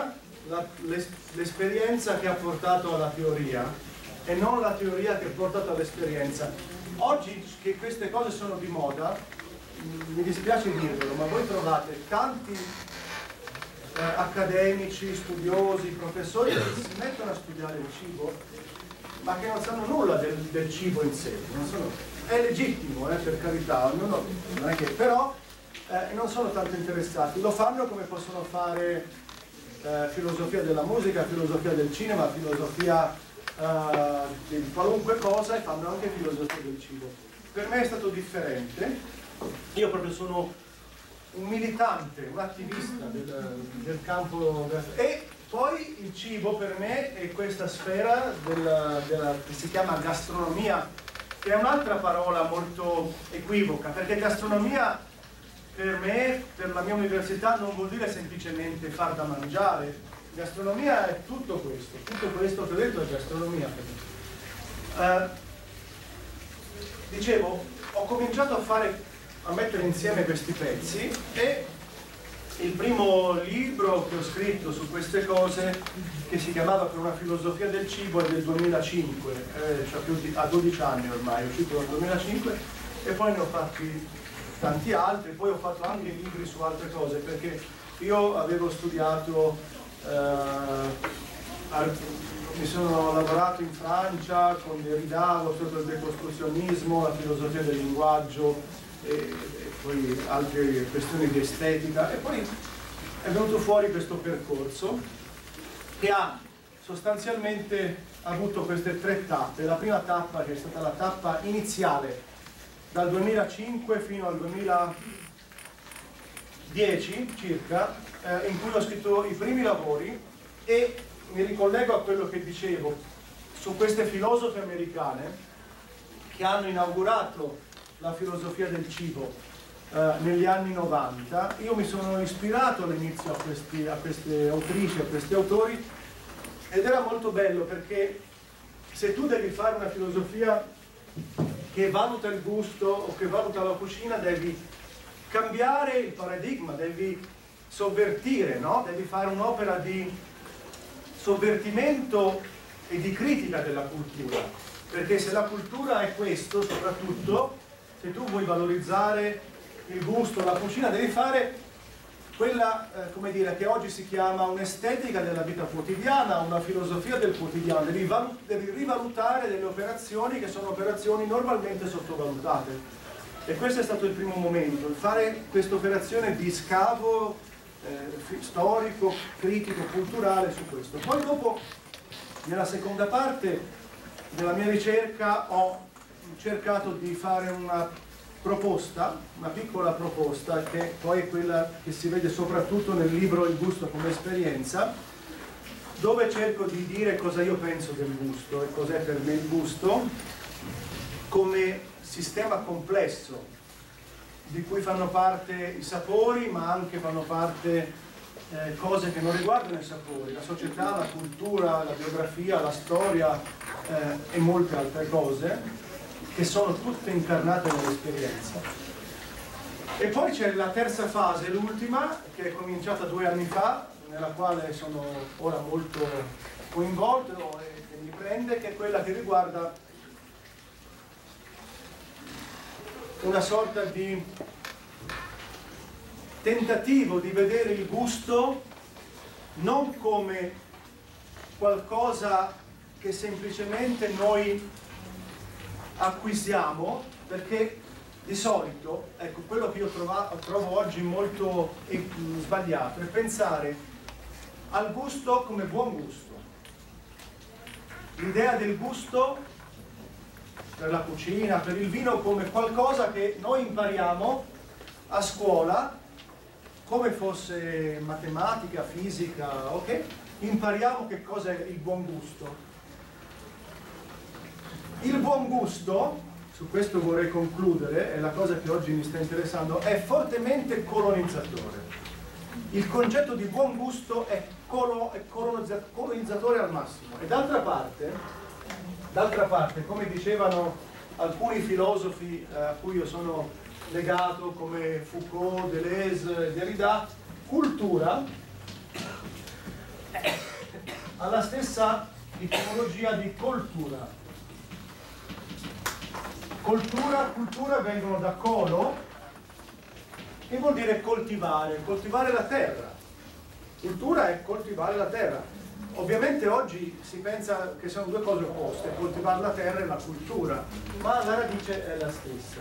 l'esperienza che ha portato alla teoria e non la teoria che ha portato all'esperienza. Oggi che queste cose sono di moda, mi dispiace dirvelo, ma voi trovate tanti accademici, studiosi, professori che si mettono a studiare il cibo, ma che non sanno nulla del cibo in sé. È legittimo, per carità, ognuno, non è che, però non sono tanto interessati. Lo fanno come possono fare filosofia della musica, filosofia del cinema, filosofia di qualunque cosa, e fanno anche filosofia del cibo. Per me è stato differente. Io proprio sono un militante, un attivista del campo, e poi il cibo per me è questa sfera che si chiama gastronomia, che è un'altra parola molto equivoca, perché gastronomia per me, per la mia università, non vuol dire semplicemente far da mangiare. Gastronomia è tutto questo che ho detto è gastronomia per me. Dicevo, ho cominciato a mettere insieme questi pezzi, e il primo libro che ho scritto su queste cose, che si chiamava Per una filosofia del cibo, è del 2005, ha 12 anni ormai, è uscito nel 2005, e poi ne ho fatti tanti altri. Poi ho fatto anche libri su altre cose, perché io avevo studiato, mi sono lavorato in Francia con Derrida, ho studiato il decostruzionismo, la filosofia del linguaggio, e poi altre questioni di estetica, e poi è venuto fuori questo percorso che ha sostanzialmente avuto queste 3 tappe. La prima tappa, che è stata la tappa iniziale dal 2005 fino al 2010 circa, in cui ho scritto i primi lavori, e mi ricollego a quello che dicevo su queste filosofe americane che hanno inaugurato la filosofia del cibo negli anni 90. Io mi sono ispirato all'inizio a queste autrici, a questi autori, ed era molto bello, perché se tu devi fare una filosofia che valuta il gusto o che valuta la cucina, devi cambiare il paradigma, devi sovvertire, no? Devi fare un'opera di sovvertimento e di critica della cultura, perché se la cultura è questo, soprattutto se tu vuoi valorizzare il gusto, la cucina, devi fare quella, come dire, che oggi si chiama un'estetica della vita quotidiana, una filosofia del quotidiano. Devi rivalutare delle operazioni che sono operazioni normalmente sottovalutate, e questo è stato il primo momento, il fare questa operazione di scavo storico, critico, culturale su questo. Poi dopo, nella seconda parte della mia ricerca, ho cercato di fare una proposta, una piccola proposta, che poi è quella che si vede soprattutto nel libro Il gusto come esperienza, dove cerco di dire cosa io penso del gusto e cos'è per me il gusto come sistema complesso di cui fanno parte i sapori, ma anche fanno parte cose che non riguardano i sapori, la società, la cultura, la biografia, la storia e molte altre cose, che sono tutte incarnate nell'esperienza. E poi c'è la terza fase, l'ultima, che è cominciata 2 anni fa, nella quale sono ora molto coinvolto e che mi prende, che è quella che riguarda una sorta di tentativo di vedere il gusto non come qualcosa che semplicemente noi acquisiamo, perché di solito, ecco, quello che io trovo oggi molto sbagliato è pensare al gusto come buon gusto. L'idea del gusto per la cucina, per il vino, come qualcosa che noi impariamo a scuola, come fosse matematica, fisica, ok? Impariamo che cosa è il buon gusto. Il buon gusto, su questo vorrei concludere, è la cosa che oggi mi sta interessando, è fortemente colonizzatore. Il concetto di buon gusto è colonizzatore al massimo. E d'altra parte, come dicevano alcuni filosofi a cui io sono legato, come Foucault, Deleuze, Derrida, cultura ha la stessa etimologia di coltura. Cultura vengono da colo, che vuol dire coltivare la terra. Cultura è coltivare la terra. Ovviamente oggi si pensa che siano due cose opposte, coltivare la terra e la cultura, ma la radice è la stessa.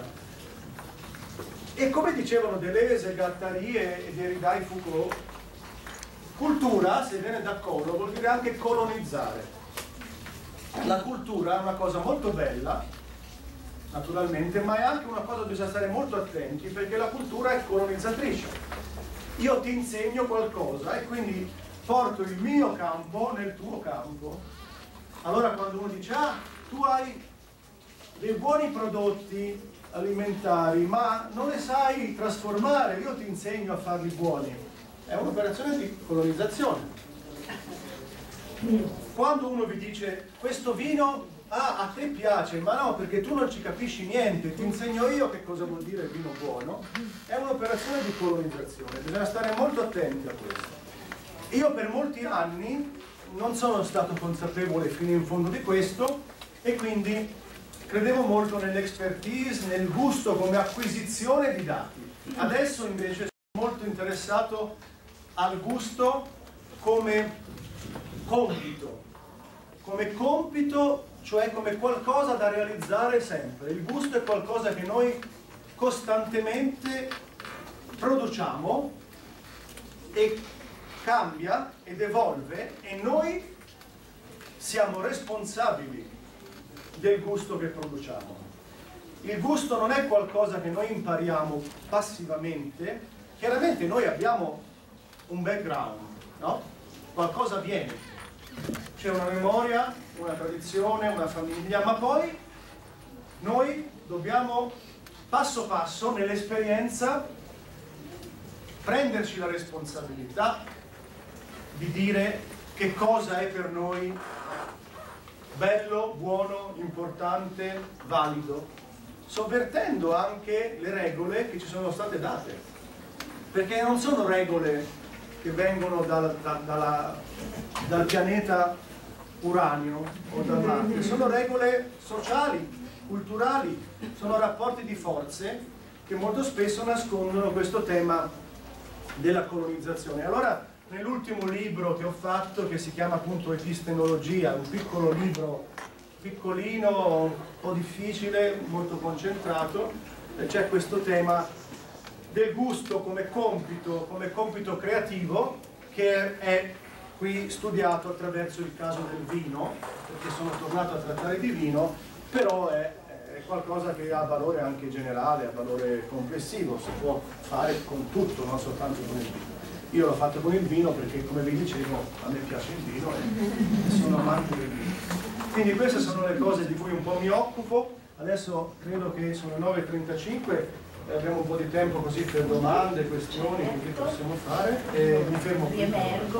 E come dicevano Deleuze, Guattari e Derrida e Foucault, cultura, se viene da colo, vuol dire anche colonizzare. La cultura è una cosa molto bella, naturalmente, ma è anche una cosa che bisogna stare molto attenti, perché la cultura è colonizzatrice. Io ti insegno qualcosa e quindi porto il mio campo nel tuo campo. Allora quando uno dice, ah, tu hai dei buoni prodotti alimentari, ma non le sai trasformare, io ti insegno a farli buoni. È un'operazione di colonizzazione. Quando uno vi dice, questo vino, ah, a te piace, ma no, perché tu non ci capisci niente, ti insegno io che cosa vuol dire vino buono, è un'operazione di colonizzazione, bisogna stare molto attenti a questo. Io per molti anni non sono stato consapevole fino in fondo di questo e quindi credevo molto nell'expertise, nel gusto come acquisizione di dati. Adesso invece sono molto interessato al gusto come compito, cioè come qualcosa da realizzare sempre. Il gusto è qualcosa che noi costantemente produciamo e cambia ed evolve e noi siamo responsabili del gusto che produciamo. Il gusto non è qualcosa che noi impariamo passivamente, chiaramente noi abbiamo un background, no? Qualcosa viene, c'è una memoria, una tradizione, una famiglia, ma poi noi dobbiamo passo passo nell'esperienza prenderci la responsabilità di dire che cosa è per noi bello, buono, importante, valido, sovvertendo anche le regole che ci sono state date, perché non sono regole che vengono dal pianeta Uranio o da Marte, sono regole sociali, culturali, sono rapporti di forze che molto spesso nascondono questo tema della colonizzazione. Allora, nell'ultimo libro che ho fatto, che si chiama appunto Epistenologia, un piccolo libro, piccolino, un po' difficile, molto concentrato, c'è questo tema del gusto come compito creativo, che è qui studiato attraverso il caso del vino, perché sono tornato a trattare di vino, però è qualcosa che ha valore anche generale, ha valore complessivo, si può fare con tutto, non soltanto con il vino. Io l'ho fatto con il vino perché, come vi dicevo, a me piace il vino e sono amante del vino. Quindi queste sono le cose di cui un po' mi occupo. Adesso credo che sono le 9:35 e abbiamo un po' di tempo così per domande, questioni, così possiamo fare. E mi fermo qui. Riemergo.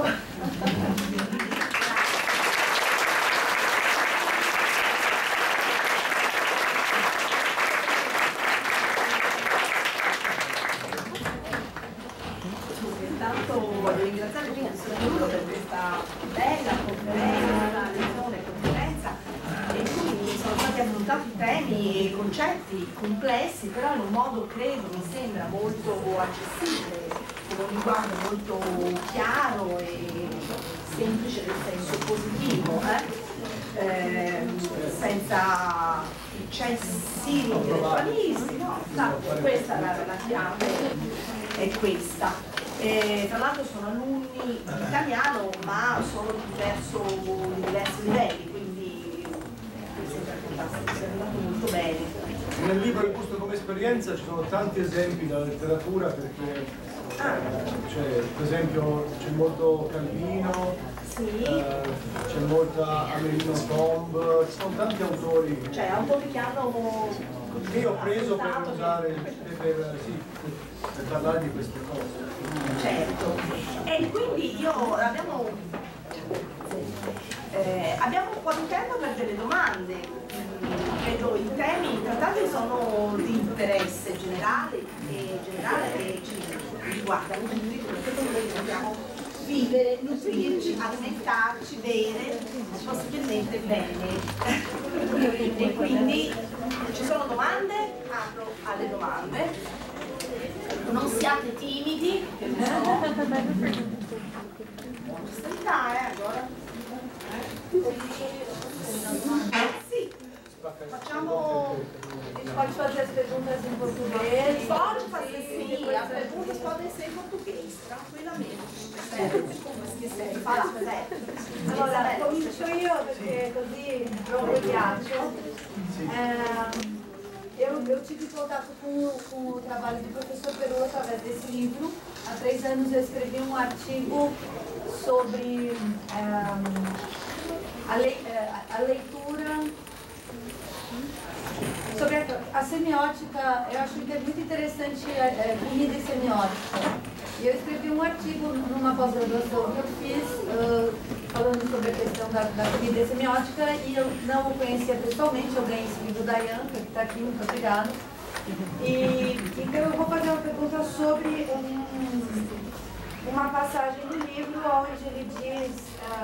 Voglio ringraziare il professor Giulio per questa bella conferenza e quindi sono stati affrontati temi e concetti complessi, però in un modo, credo, mi sembra molto accessibile, con un linguaggio molto chiaro e semplice nel senso positivo, senza eccessi intellettualisti, no? Questa è la chiave, è questa. Tra l'altro sono alunni di italiano, ma sono di diversi livelli, quindi mi sembra che sia andato molto bene. Nel libro Il gusto come esperienza ci sono tanti esempi dalla letteratura, perché per esempio c'è molto Calvino, sì. C'è molta Amelino Tomb, ci sono tanti autori. Cioè autori che hanno... che io ho preso per usare, per parlare di queste cose. Certo, e quindi abbiamo un po' di tempo per delle domande. Credo i temi trattati sono di interesse generale e ci riguardano tutti, perché noi abbiamo vivere, nutrirci, alimentarci, bere, possibilmente bene. E quindi ci sono domande? Apro alle domande. Non siate timidi, che non sono. Allora. Sì, facciamo. Pode fazer as perguntas em português. Pode fazer sim, as perguntas podem ser em português, tranquillamente. Se quiser falar, certo. Allora, comincio io perché così rompo il ghiaccio. Eu tive contato com o trabalho do professor Perot através desse livro. Há 3 anos eu escrevi um artigo sobre a leitura, sobre a semiótica. Eu acho muito interessante comida e semiótica. E eu escrevi um artigo numa pós-graduação que eu fiz, falando sobre a questão da comida e semiótica, e eu não o conhecia pessoalmente. Eu ganhei esse livro da Ianca, que está aqui, muito obrigada. E então eu vou fazer uma pergunta sobre uma passagem do livro onde ele diz,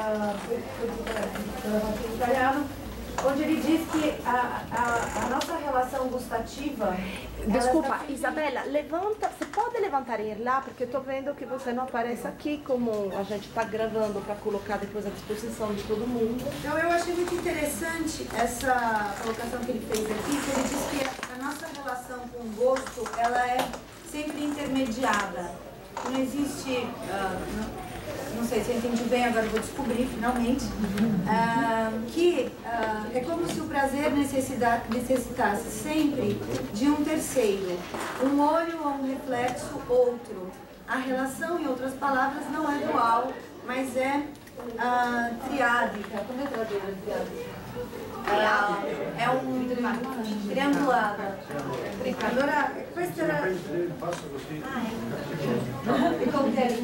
italiano, onde ele diz que a nossa relação gustativa... Desculpa, Isabela, levanta, você pode levantar e ir lá, porque eu estou vendo que você não aparece aqui, como a gente está gravando para colocar depois à disposição de todo mundo. Então eu achei muito interessante essa colocação que ele fez aqui, que ele diz que a nossa relação com o gosto, ela é sempre intermediada. Não existe, não sei se eu entendi bem, agora eu vou descobrir finalmente, que é como se o prazer necessitasse sempre de um terceiro, um olho ou um reflexo outro. A relação, em outras palavras, não é dual, mas é triádica. Como é traduzir triádica? É um triangolada. Allora, questo era il contesto.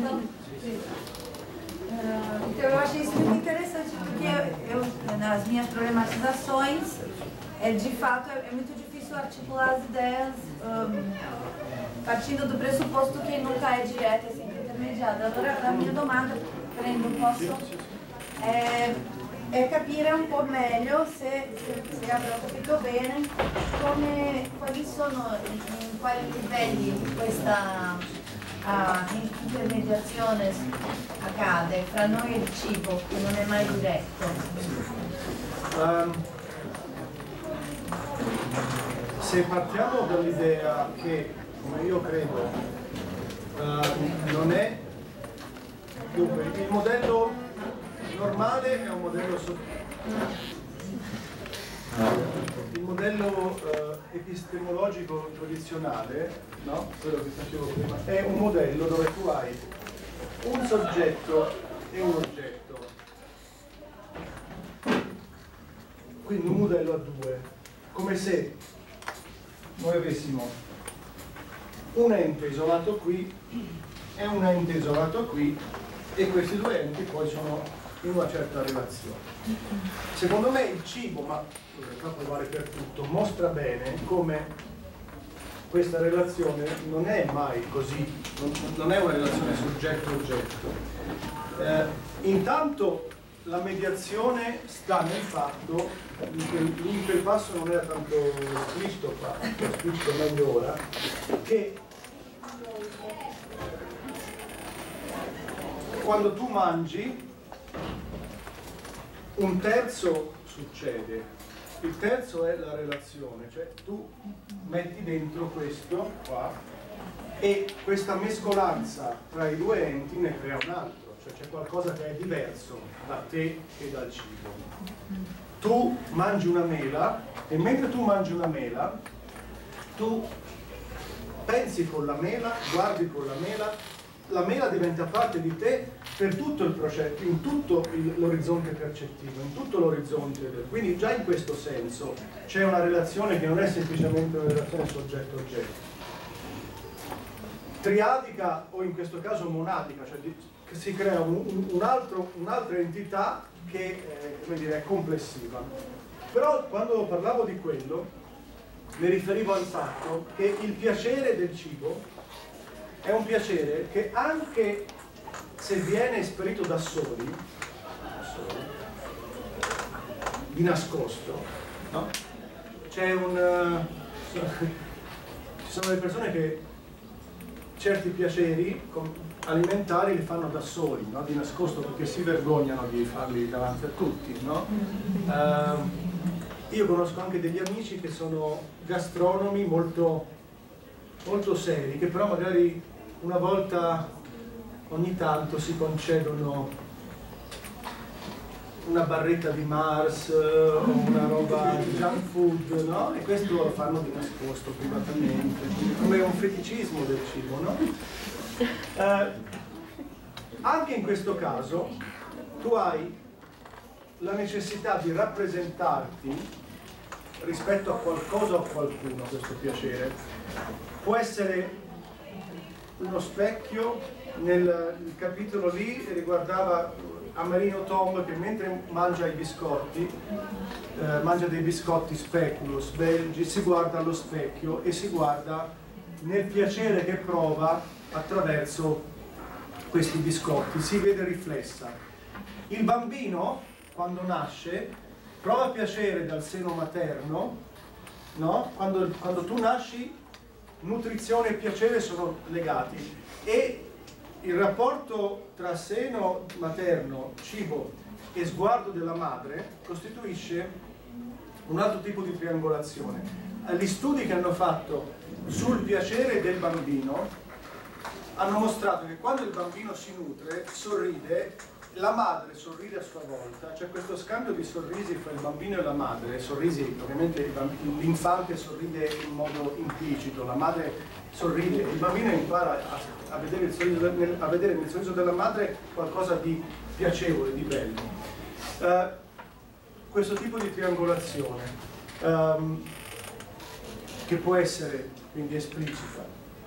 Então eu achei isso muito interessante, porque nas minhas problematizações, de fato, é muito difícil articular as ideias partindo do pressuposto che nunca è diretta, è sempre intermediata. Allora la mia domanda, prendo, posso? È capire un po' meglio, se avrò capito bene, quali sono, in quali livelli questa intermediazione accade fra noi e il cibo, che non è mai diretto. Se partiamo dall'idea che, come io credo, non è... Dunque, il modello normale è un modello il modello epistemologico tradizionale, no? Quello che facevo prima, è un modello dove tu hai un soggetto e un oggetto, quindi un modello a due, come se noi avessimo un ente isolato qui e un ente isolato qui, e questi due enti poi sono in una certa relazione. Secondo me il cibo, ma in realtà può vale per tutto, mostra bene come questa relazione non è mai così, non è una relazione soggetto-oggetto. Intanto la mediazione sta nel fatto, in quel passo non era tanto esplicito qua, esplicito meglio ora, che quando tu mangi un terzo succede, il terzo è la relazione, cioè tu metti dentro questo qua e questa mescolanza tra i due enti ne crea un altro, cioè c'è qualcosa che è diverso da te e dal cibo. Tu mangi una mela e mentre tu mangi una mela tu pensi con la mela, guardi con la mela diventa parte di te per tutto il processo, in tutto l'orizzonte percettivo, in tutto l'orizzonte quindi già in questo senso c'è una relazione che non è semplicemente una relazione soggetto-oggetto. Triadica o in questo caso monadica, cioè si crea un'altra entità che come dire, è complessiva. Però quando parlavo di quello mi riferivo al fatto che il piacere del cibo è un piacere che anche se viene esperito da soli, di nascosto, no? C'è ci sono delle persone che certi piaceri alimentari li fanno da soli, no? Di nascosto, perché si vergognano di farli davanti a tutti, no? Io conosco anche degli amici che sono gastronomi molto, molto seri, che però magari una volta ogni tanto si concedono una barretta di Mars o una roba di junk food, no? E questo lo fanno di nascosto, privatamente, come un feticismo del cibo, no? Anche in questo caso tu hai la necessità di rappresentarti rispetto a qualcosa o a qualcuno questo piacere. Può essere uno specchio. Nel capitolo lì riguardava Amelino Tom che mentre mangia i biscotti, mangia dei biscotti speculos belgi, si guarda allo specchio e si guarda nel piacere che prova attraverso questi biscotti, si vede riflessa. Il bambino, quando nasce, prova piacere dal seno materno, no? Quando tu nasci, nutrizione e piacere sono legati, e il rapporto tra seno materno, cibo e sguardo della madre costituisce un altro tipo di triangolazione. Gli studi che hanno fatto sul piacere del bambino hanno mostrato che quando il bambino si nutre, sorride, la madre sorride a sua volta, c'è questo scambio di sorrisi fra il bambino e la madre. Sorrisi, ovviamente l'infante sorride in modo implicito, la madre sorride, il bambino impara a vedere nel sorriso della madre qualcosa di piacevole, di bello. Questo tipo di triangolazione, che può essere quindi esplicita,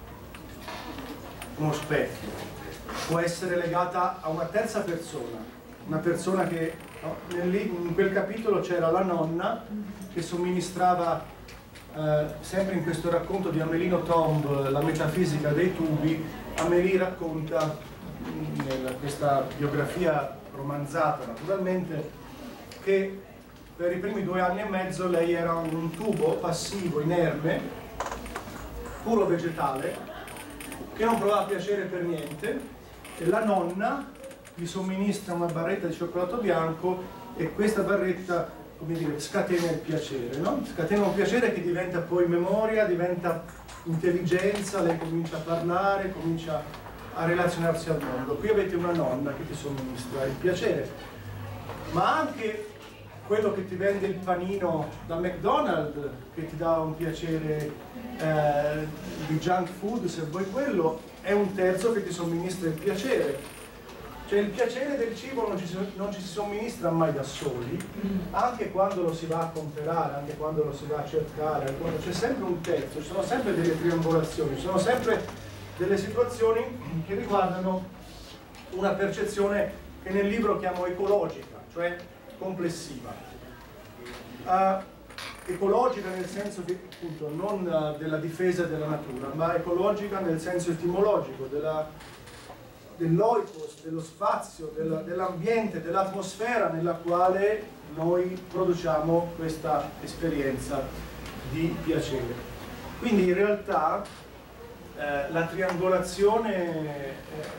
uno specchio, può essere legata a una terza persona, una persona che, no, in quel capitolo c'era la nonna che somministrava, sempre in questo racconto di Amelino Tomb, la metafisica dei tubi. Amélie racconta, in questa biografia romanzata naturalmente, che per i primi 2 anni e mezzo lei era un tubo passivo, inerme, puro vegetale, che non provava piacere per niente, e la nonna gli somministra una barretta di cioccolato bianco e questa barretta, come dire, scatena il piacere, no? Scatena un piacere che diventa poi memoria, diventa intelligenza, lei comincia a parlare, comincia a relazionarsi al mondo. Qui avete una nonna che ti somministra il piacere, ma anche quello che ti vende il panino da McDonald's, che ti dà un piacere di junk food, se vuoi quello, è un terzo che ti somministra il piacere. Cioè il piacere del cibo non ci si somministra mai da soli, anche quando lo si va a comprare, anche quando lo si va a cercare, c'è sempre un terzo, ci sono sempre delle triangolazioni, ci sono sempre delle situazioni che riguardano una percezione che nel libro chiamo ecologica, cioè complessiva. Ecologica nel senso che, appunto, non della difesa della natura, ma ecologica nel senso etimologico, dell'oikos, dello spazio, dell'ambiente, dell'atmosfera nella quale noi produciamo questa esperienza di piacere. Quindi in realtà la triangolazione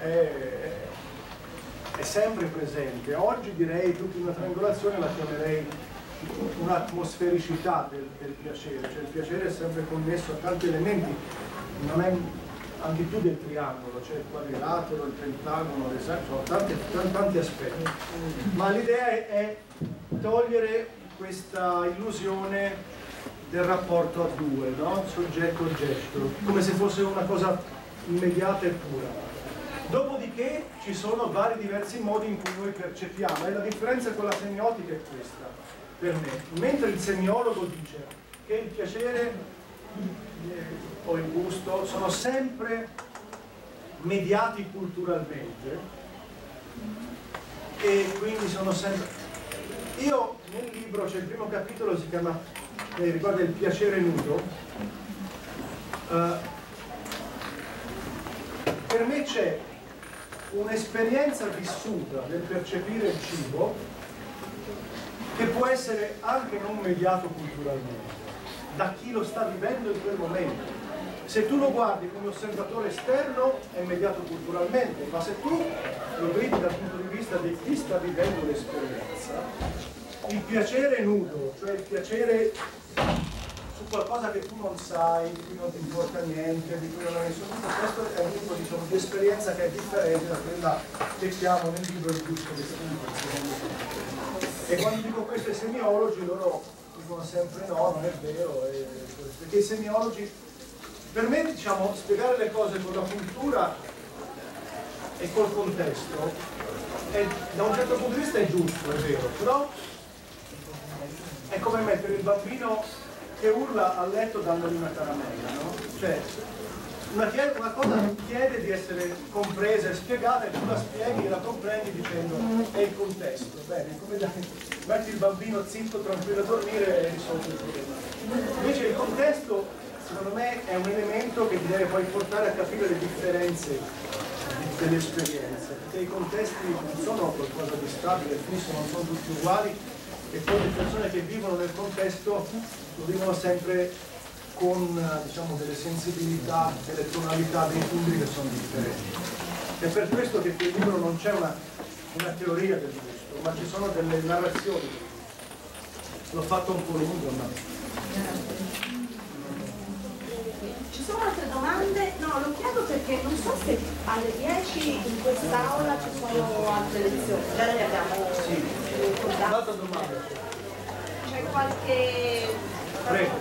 è sempre presente. Oggi direi più che una triangolazione la chiamerei un'atmosfericità del piacere, cioè il piacere è sempre connesso a tanti elementi, non è anche più del triangolo, c'è il quadrilatero, il pentagono, sono tanti aspetti, ma l'idea è togliere questa illusione del rapporto a due, no? Soggetto-oggetto, come se fosse una cosa immediata e pura. Dopodiché ci sono vari diversi modi in cui noi percepiamo, e la differenza con la semiotica è questa, per me. Mentre il semiologo dice che il piacere o il gusto sono sempre mediati culturalmente e quindi sono sempre... Io nel libro c'è il primo capitolo, si chiama, riguarda il piacere nudo. Per me c'è un'esperienza vissuta del percepire il cibo che può essere anche non mediato culturalmente da chi lo sta vivendo in quel momento. Se tu lo guardi come osservatore esterno è mediato culturalmente, ma se tu lo vedi dal punto di vista di chi sta vivendo l'esperienza, il piacere nudo, cioè il piacere su qualcosa che tu non sai, di cui non ti importa niente, di cui non hai nessun tipo, questo è un tipo di esperienza che è differente da quella che chiamo nel libro il gusto d'esperienza. E quando dico questo ai semiologi, loro dicono sempre no, non è vero, perché i semiologi, per me, diciamo, spiegare le cose con la cultura e col contesto da un certo punto di vista è giusto, è vero, però è come mettere il bambino che urla a letto dandogli una caramella, no? Cioè, una cosa chiede di essere compresa e spiegata e tu la spieghi e la comprendi dicendo è il contesto. Bene, come metti il bambino zitto, tranquillo a dormire e risolvi il problema. Invece il contesto, secondo me, è un elemento che ti deve poi portare a capire le differenze delle esperienze, perché i contesti non sono qualcosa di stabile, non sono tutti uguali e poi le persone che vivono nel contesto lo vivono sempre con, diciamo, delle sensibilità, delle tonalità, dei timbri che sono differenti. È per questo che nel libro non c'è una teoria del gusto, ma ci sono delle narrazioni. L'ho fatto un po' lungo, ma... Ci sono altre domande? No, lo chiedo perché non so se alle 10 in quest'aula ci sono altre lezioni. Già ne abbiamo Un'altra domanda. C'è qualche... Prego.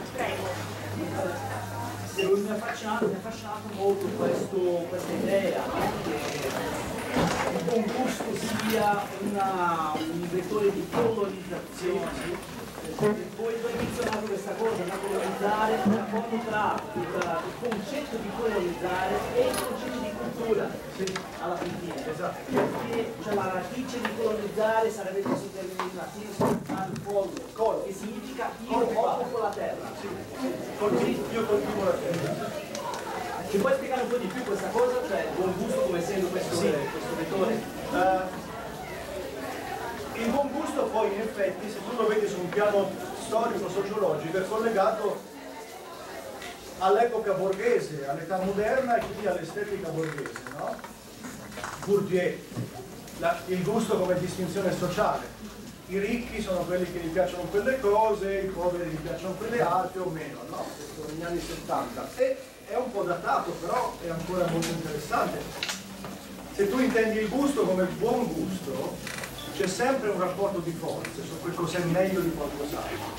Mi ha affascinato molto questa idea che il buon gusto sia un vettore di colonizzazione. Voi menzionate questa cosa, da colonizzare, il rapporto tra il concetto di colonizzare e il concetto di cultura alla fine. Esatto. Perché cioè, la radice di colonizzare sarebbe questo termine latino al che significa io occupo la terra. Io coltivo la terra. Ci puoi spiegare un po' di più questa cosa? Cioè il buon gusto come essendo questo vettore? Il buon gusto poi in effetti, se tu lo vedi su un piano storico-sociologico, è collegato all'epoca borghese, all'età moderna e quindi all'estetica borghese, no? Bourdieu, il gusto come distinzione sociale. I ricchi sono quelli che gli piacciono quelle cose, i poveri gli piacciono quelle altre o meno, no? Questo negli anni 70. E è un po' datato, però è ancora molto interessante. Se tu intendi il gusto come buon gusto, c'è sempre un rapporto di forze su quel cos'è meglio di qualcos'altro.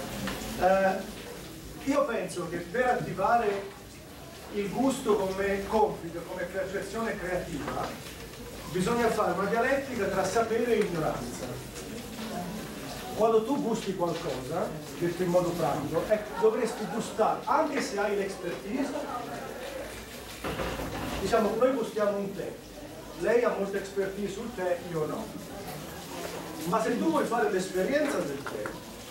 Io penso che per attivare il gusto come compito, come percezione creativa, bisogna fare una dialettica tra sapere e ignoranza. Quando tu gusti qualcosa, detto in modo pratico, dovresti gustare, anche se hai l'expertise, diciamo, noi gustiamo un tè, lei ha molta expertise sul tè, io no. Ma se tu vuoi fare l'esperienza del tè,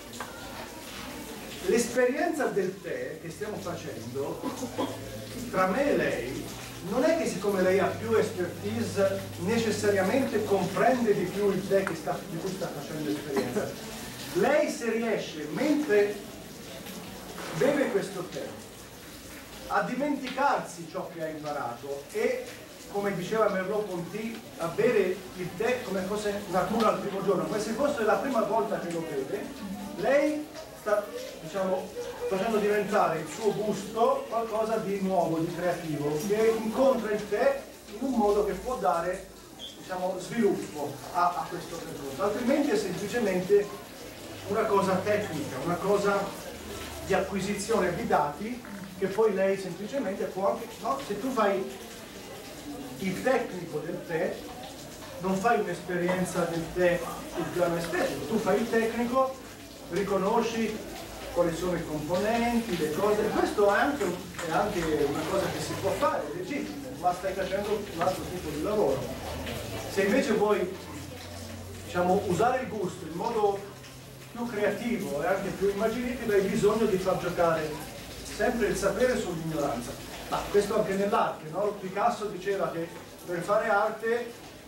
l'esperienza del tè che stiamo facendo tra me e lei non è che siccome lei ha più expertise necessariamente comprende di più il tè di cui sta facendo l'esperienza. Lei se riesce mentre beve questo tè a dimenticarsi ciò che ha imparato e, come diceva Merleau-Ponty, a bere il tè come fosse natura al primo giorno, come se fosse la prima volta che lo beve, lei sta, diciamo, facendo diventare il suo gusto qualcosa di nuovo, di creativo, che incontra il tè in un modo che può dare, diciamo, sviluppo a questo percorso. Altrimenti è semplicemente una cosa tecnica, una cosa di acquisizione di dati che poi lei semplicemente può anche, no? Se tu fai il tecnico del tè, non fai un'esperienza del tè sul piano estetico, tu fai il tecnico, riconosci quali sono i componenti, le cose, questo è anche una cosa che si può fare, è legittimo, ma stai facendo un altro tipo di lavoro. Se invece vuoi, diciamo, usare il gusto in modo più creativo e anche più immaginativo, hai bisogno di far giocare sempre il sapere sull'ignoranza. Ma questo anche nell'arte, no? Picasso diceva che per fare arte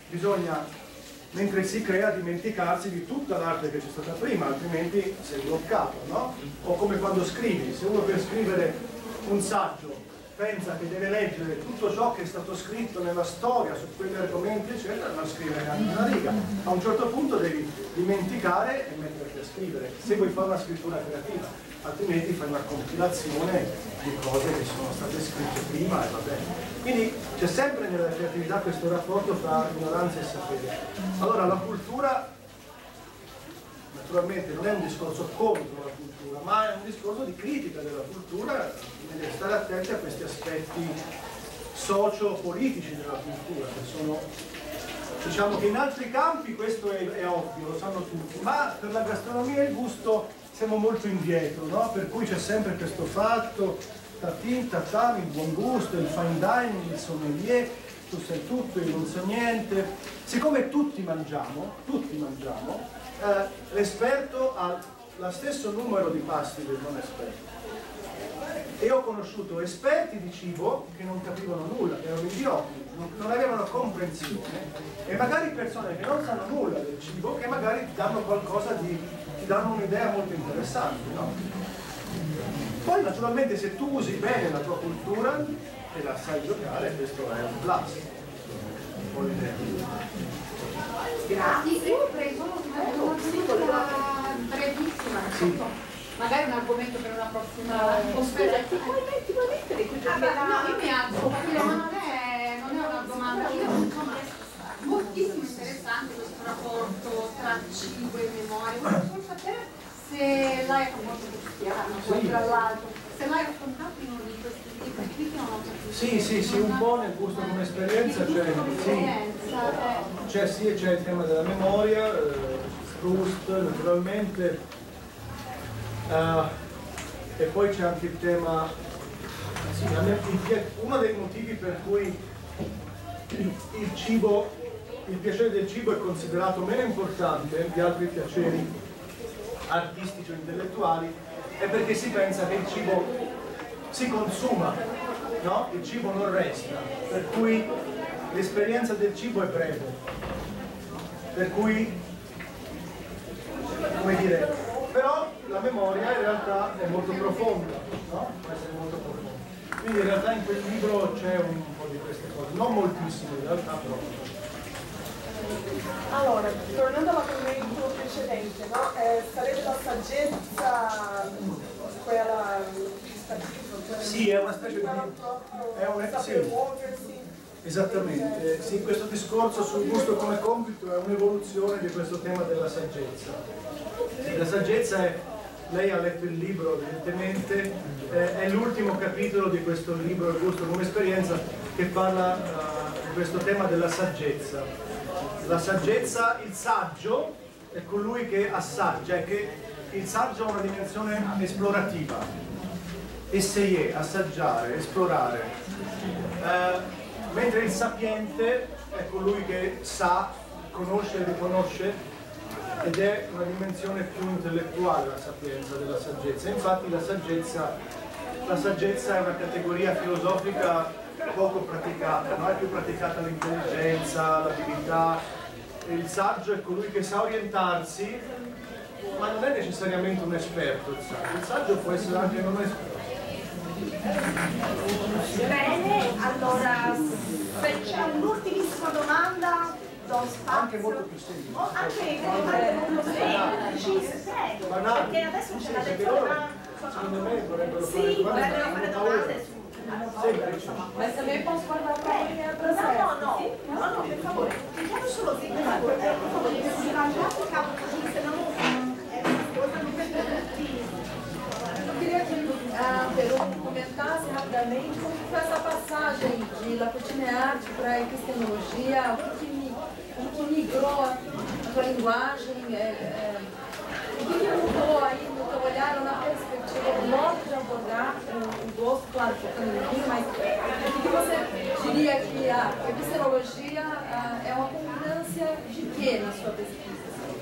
bisogna, mentre si crea, dimenticarsi di tutta l'arte che c'è stata prima, altrimenti sei bloccato, no? O come quando scrivi, se uno per scrivere un saggio pensa che deve leggere tutto ciò che è stato scritto nella storia su quegli argomenti, eccetera, non scrivere neanche una riga. A un certo punto devi dimenticare e metterti a scrivere, se vuoi fare una scrittura creativa, altrimenti fai una compilazione di cose che sono state scritte prima e va bene. Quindi c'è sempre nella creatività questo rapporto tra ignoranza e sapere. Allora la cultura, naturalmente, non è un discorso contro la cultura, ma è un discorso di critica della cultura, e stare attenti a questi aspetti socio-politici della cultura, che sono, diciamo che in altri campi questo è ovvio, lo sanno tutti, ma per la gastronomia e il gusto siamo molto indietro, no? Per cui c'è sempre questo fatto, tatin, tatan, il buon gusto, il fine dining, il sommelier, tu sai tutto, io non so niente. Siccome tutti mangiamo, l'esperto ha lo stesso numero di pasti del non esperto. E ho conosciuto esperti di cibo che non capivano nulla, che erano idioti, non avevano comprensione, e magari persone che non sanno nulla del cibo, che magari danno qualcosa di, ti danno un'idea molto interessante, no? Poi naturalmente se tu usi bene la tua cultura e la sai giocare, questo è un plus. Grazie. Io ho preso una brevissima. Sì. Magari un argomento per una prossima conferenza. Ti puoi mettere qui? No, io mi alzo, ma non è una domanda. Io moltissimo interessante questo rapporto tra cibo e memoria. Volevo solo sapere se l'hai raccontato, tra l'altro, se l'hai raccontato in uno di questi libri che non ho capito. Sì, un po' nel gusto come esperienza, c'è il tema della memoria, Proust naturalmente. E poi c'è anche il tema, sì, uno dei motivi per cui il piacere del cibo è considerato meno importante di altri piaceri artistici o intellettuali è perché si pensa che il cibo si consuma, no? Il cibo non resta, per cui l'esperienza del cibo è breve, per cui, come dire, però la memoria in realtà è molto profonda, no? Può essere molto profonda. Quindi in realtà in quel libro c'è un po' di queste cose, non moltissime in realtà, però. Allora, tornando all'argomento precedente, no? Sarebbe la saggezza, quella sì, è una specie di... sì. Esattamente, sì, questo discorso sul gusto come compito è un'evoluzione di questo tema della saggezza. Sì, la saggezza è, lei ha letto il libro evidentemente, è l'ultimo capitolo di questo libro, Il gusto come esperienza, che parla di questo tema della saggezza. La saggezza, il saggio è colui che assaggia, è che il saggio ha una dimensione esplorativa, essayer, assaggiare, esplorare. Mentre il sapiente è colui che sa, conosce e riconosce, ed è una dimensione più intellettuale la sapienza della saggezza. Infatti la saggezza è una categoria filosofica poco praticata, no? È più praticata l'intelligenza, l'abilità. Il saggio è colui che sa orientarsi, ma non è necessariamente un esperto il saggio. Il saggio può essere anche non esperto. Bene, allora se c'è un'ultimissima domanda do spazio. Anche molto più semplice. Anche molto semplice, perché adesso c'è la lezione. Secondo me vorrebbero fare domande su. Mas também posso guardar para amanhã para No, per favore, vediamo solo se per favore, si va già applicato così, se no è una cosa non Eu queria que a Peru comentasse rapidamente como foi essa passagem de La Coutinearte para a epistemologia, o que migrou a tua linguagem, o que mudou aí no teu olhar ou na perspectiva do modo de abordar o gosto, claro, focando no vinho, mas o que você diria que a epistemologia é uma combinância de quê na sua pesquisa?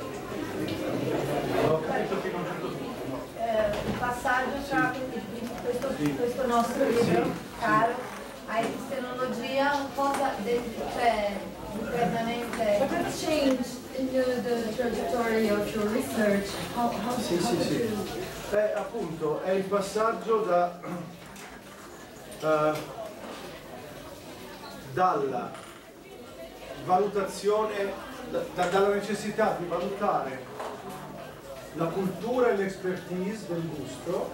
Il passaggio tra questo nostro libro, caro, a epistemologia, un po' internamente. What changed in the trajectory of your research? Sì. Appunto, è il passaggio dalla valutazione, dalla necessità di valutare la cultura e l'expertise del gusto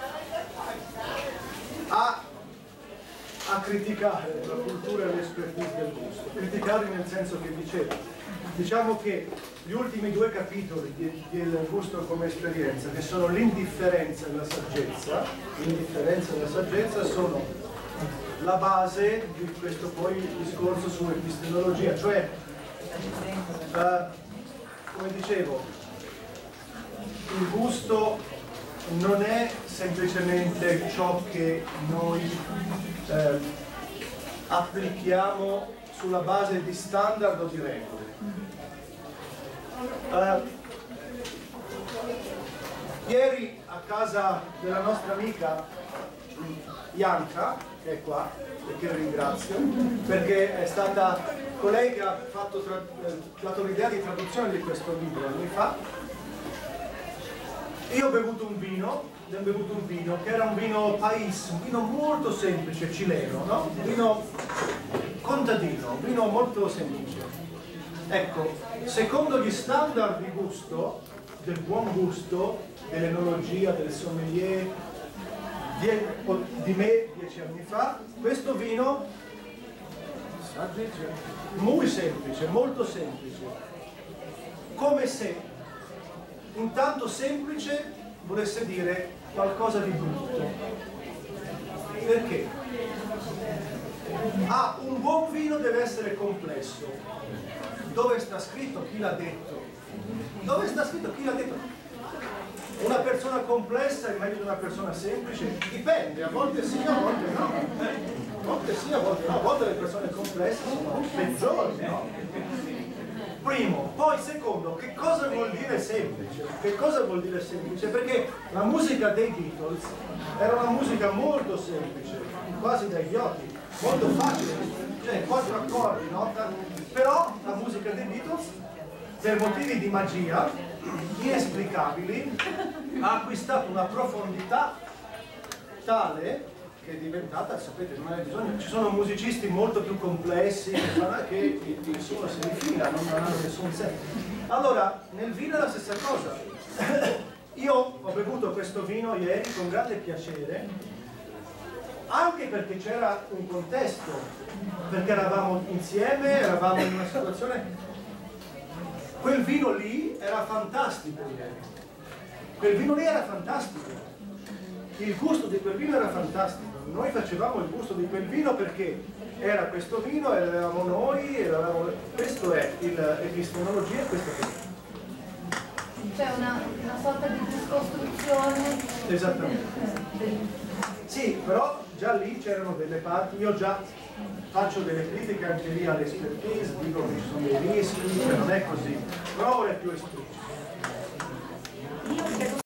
a criticare la cultura e l'expertise del gusto. Criticare nel senso che diciamo che gli ultimi due capitoli del gusto come esperienza, che sono l'indifferenza e la saggezza, sono la base di questo poi discorso sull'epistemologia, cioè come dicevo, il gusto non è semplicemente ciò che noi applichiamo sulla base di standard o di regole. Ieri a casa della nostra amica Bianca, che è qua e che ringrazio, perché è stata colei che ha dato l'idea di traduzione di questo libro anni fa. Io ho bevuto un vino che era un vino país, un vino molto semplice, cileno, no? Un vino contadino, un vino molto semplice. Ecco, secondo gli standard di gusto, del buon gusto, dell'enologia, del sommelier, di me 10 anni fa, questo vino molto semplice, molto semplice, come se intanto semplice volesse dire qualcosa di brutto. Perché? Un buon vino deve essere complesso. Dove sta scritto? Chi l'ha detto? Dove sta scritto? Chi l'ha detto? Una persona complessa è meglio di una persona semplice? Dipende, a volte sì, a volte no. A volte sì, a volte no. A volte le persone complesse sono peggiori, no? Primo, poi secondo, che cosa vuol dire semplice? Che cosa vuol dire semplice? Perché la musica dei Beatles era una musica molto semplice, quasi da idioti, molto facile, cioè 4 accordi, no? Però la musica dei Beatles, per motivi di magia inesplicabili, ha acquistato una profondità tale che è diventata, sapete, non è bisogno, ci sono musicisti molto più complessi che il suono si rifila, non hanno nessun senso. Allora, nel vino è la stessa cosa. Io ho bevuto questo vino ieri con grande piacere, anche perché c'era un contesto, perché eravamo insieme, eravamo in una situazione. Quel vino lì era fantastico ieri. Quel vino lì era fantastico. Il gusto di quel vino era fantastico. Noi facevamo il gusto di quel vino perché era questo vino, eravamo noi, questo è l'epistemologia, questo è. C'è una sorta di discostruzione. Esattamente. Sì, però già lì c'erano delle parti, io già faccio delle critiche anche lì all'expertise, dico che ci sono dei rischi, che non è così, però ora è più esplicito.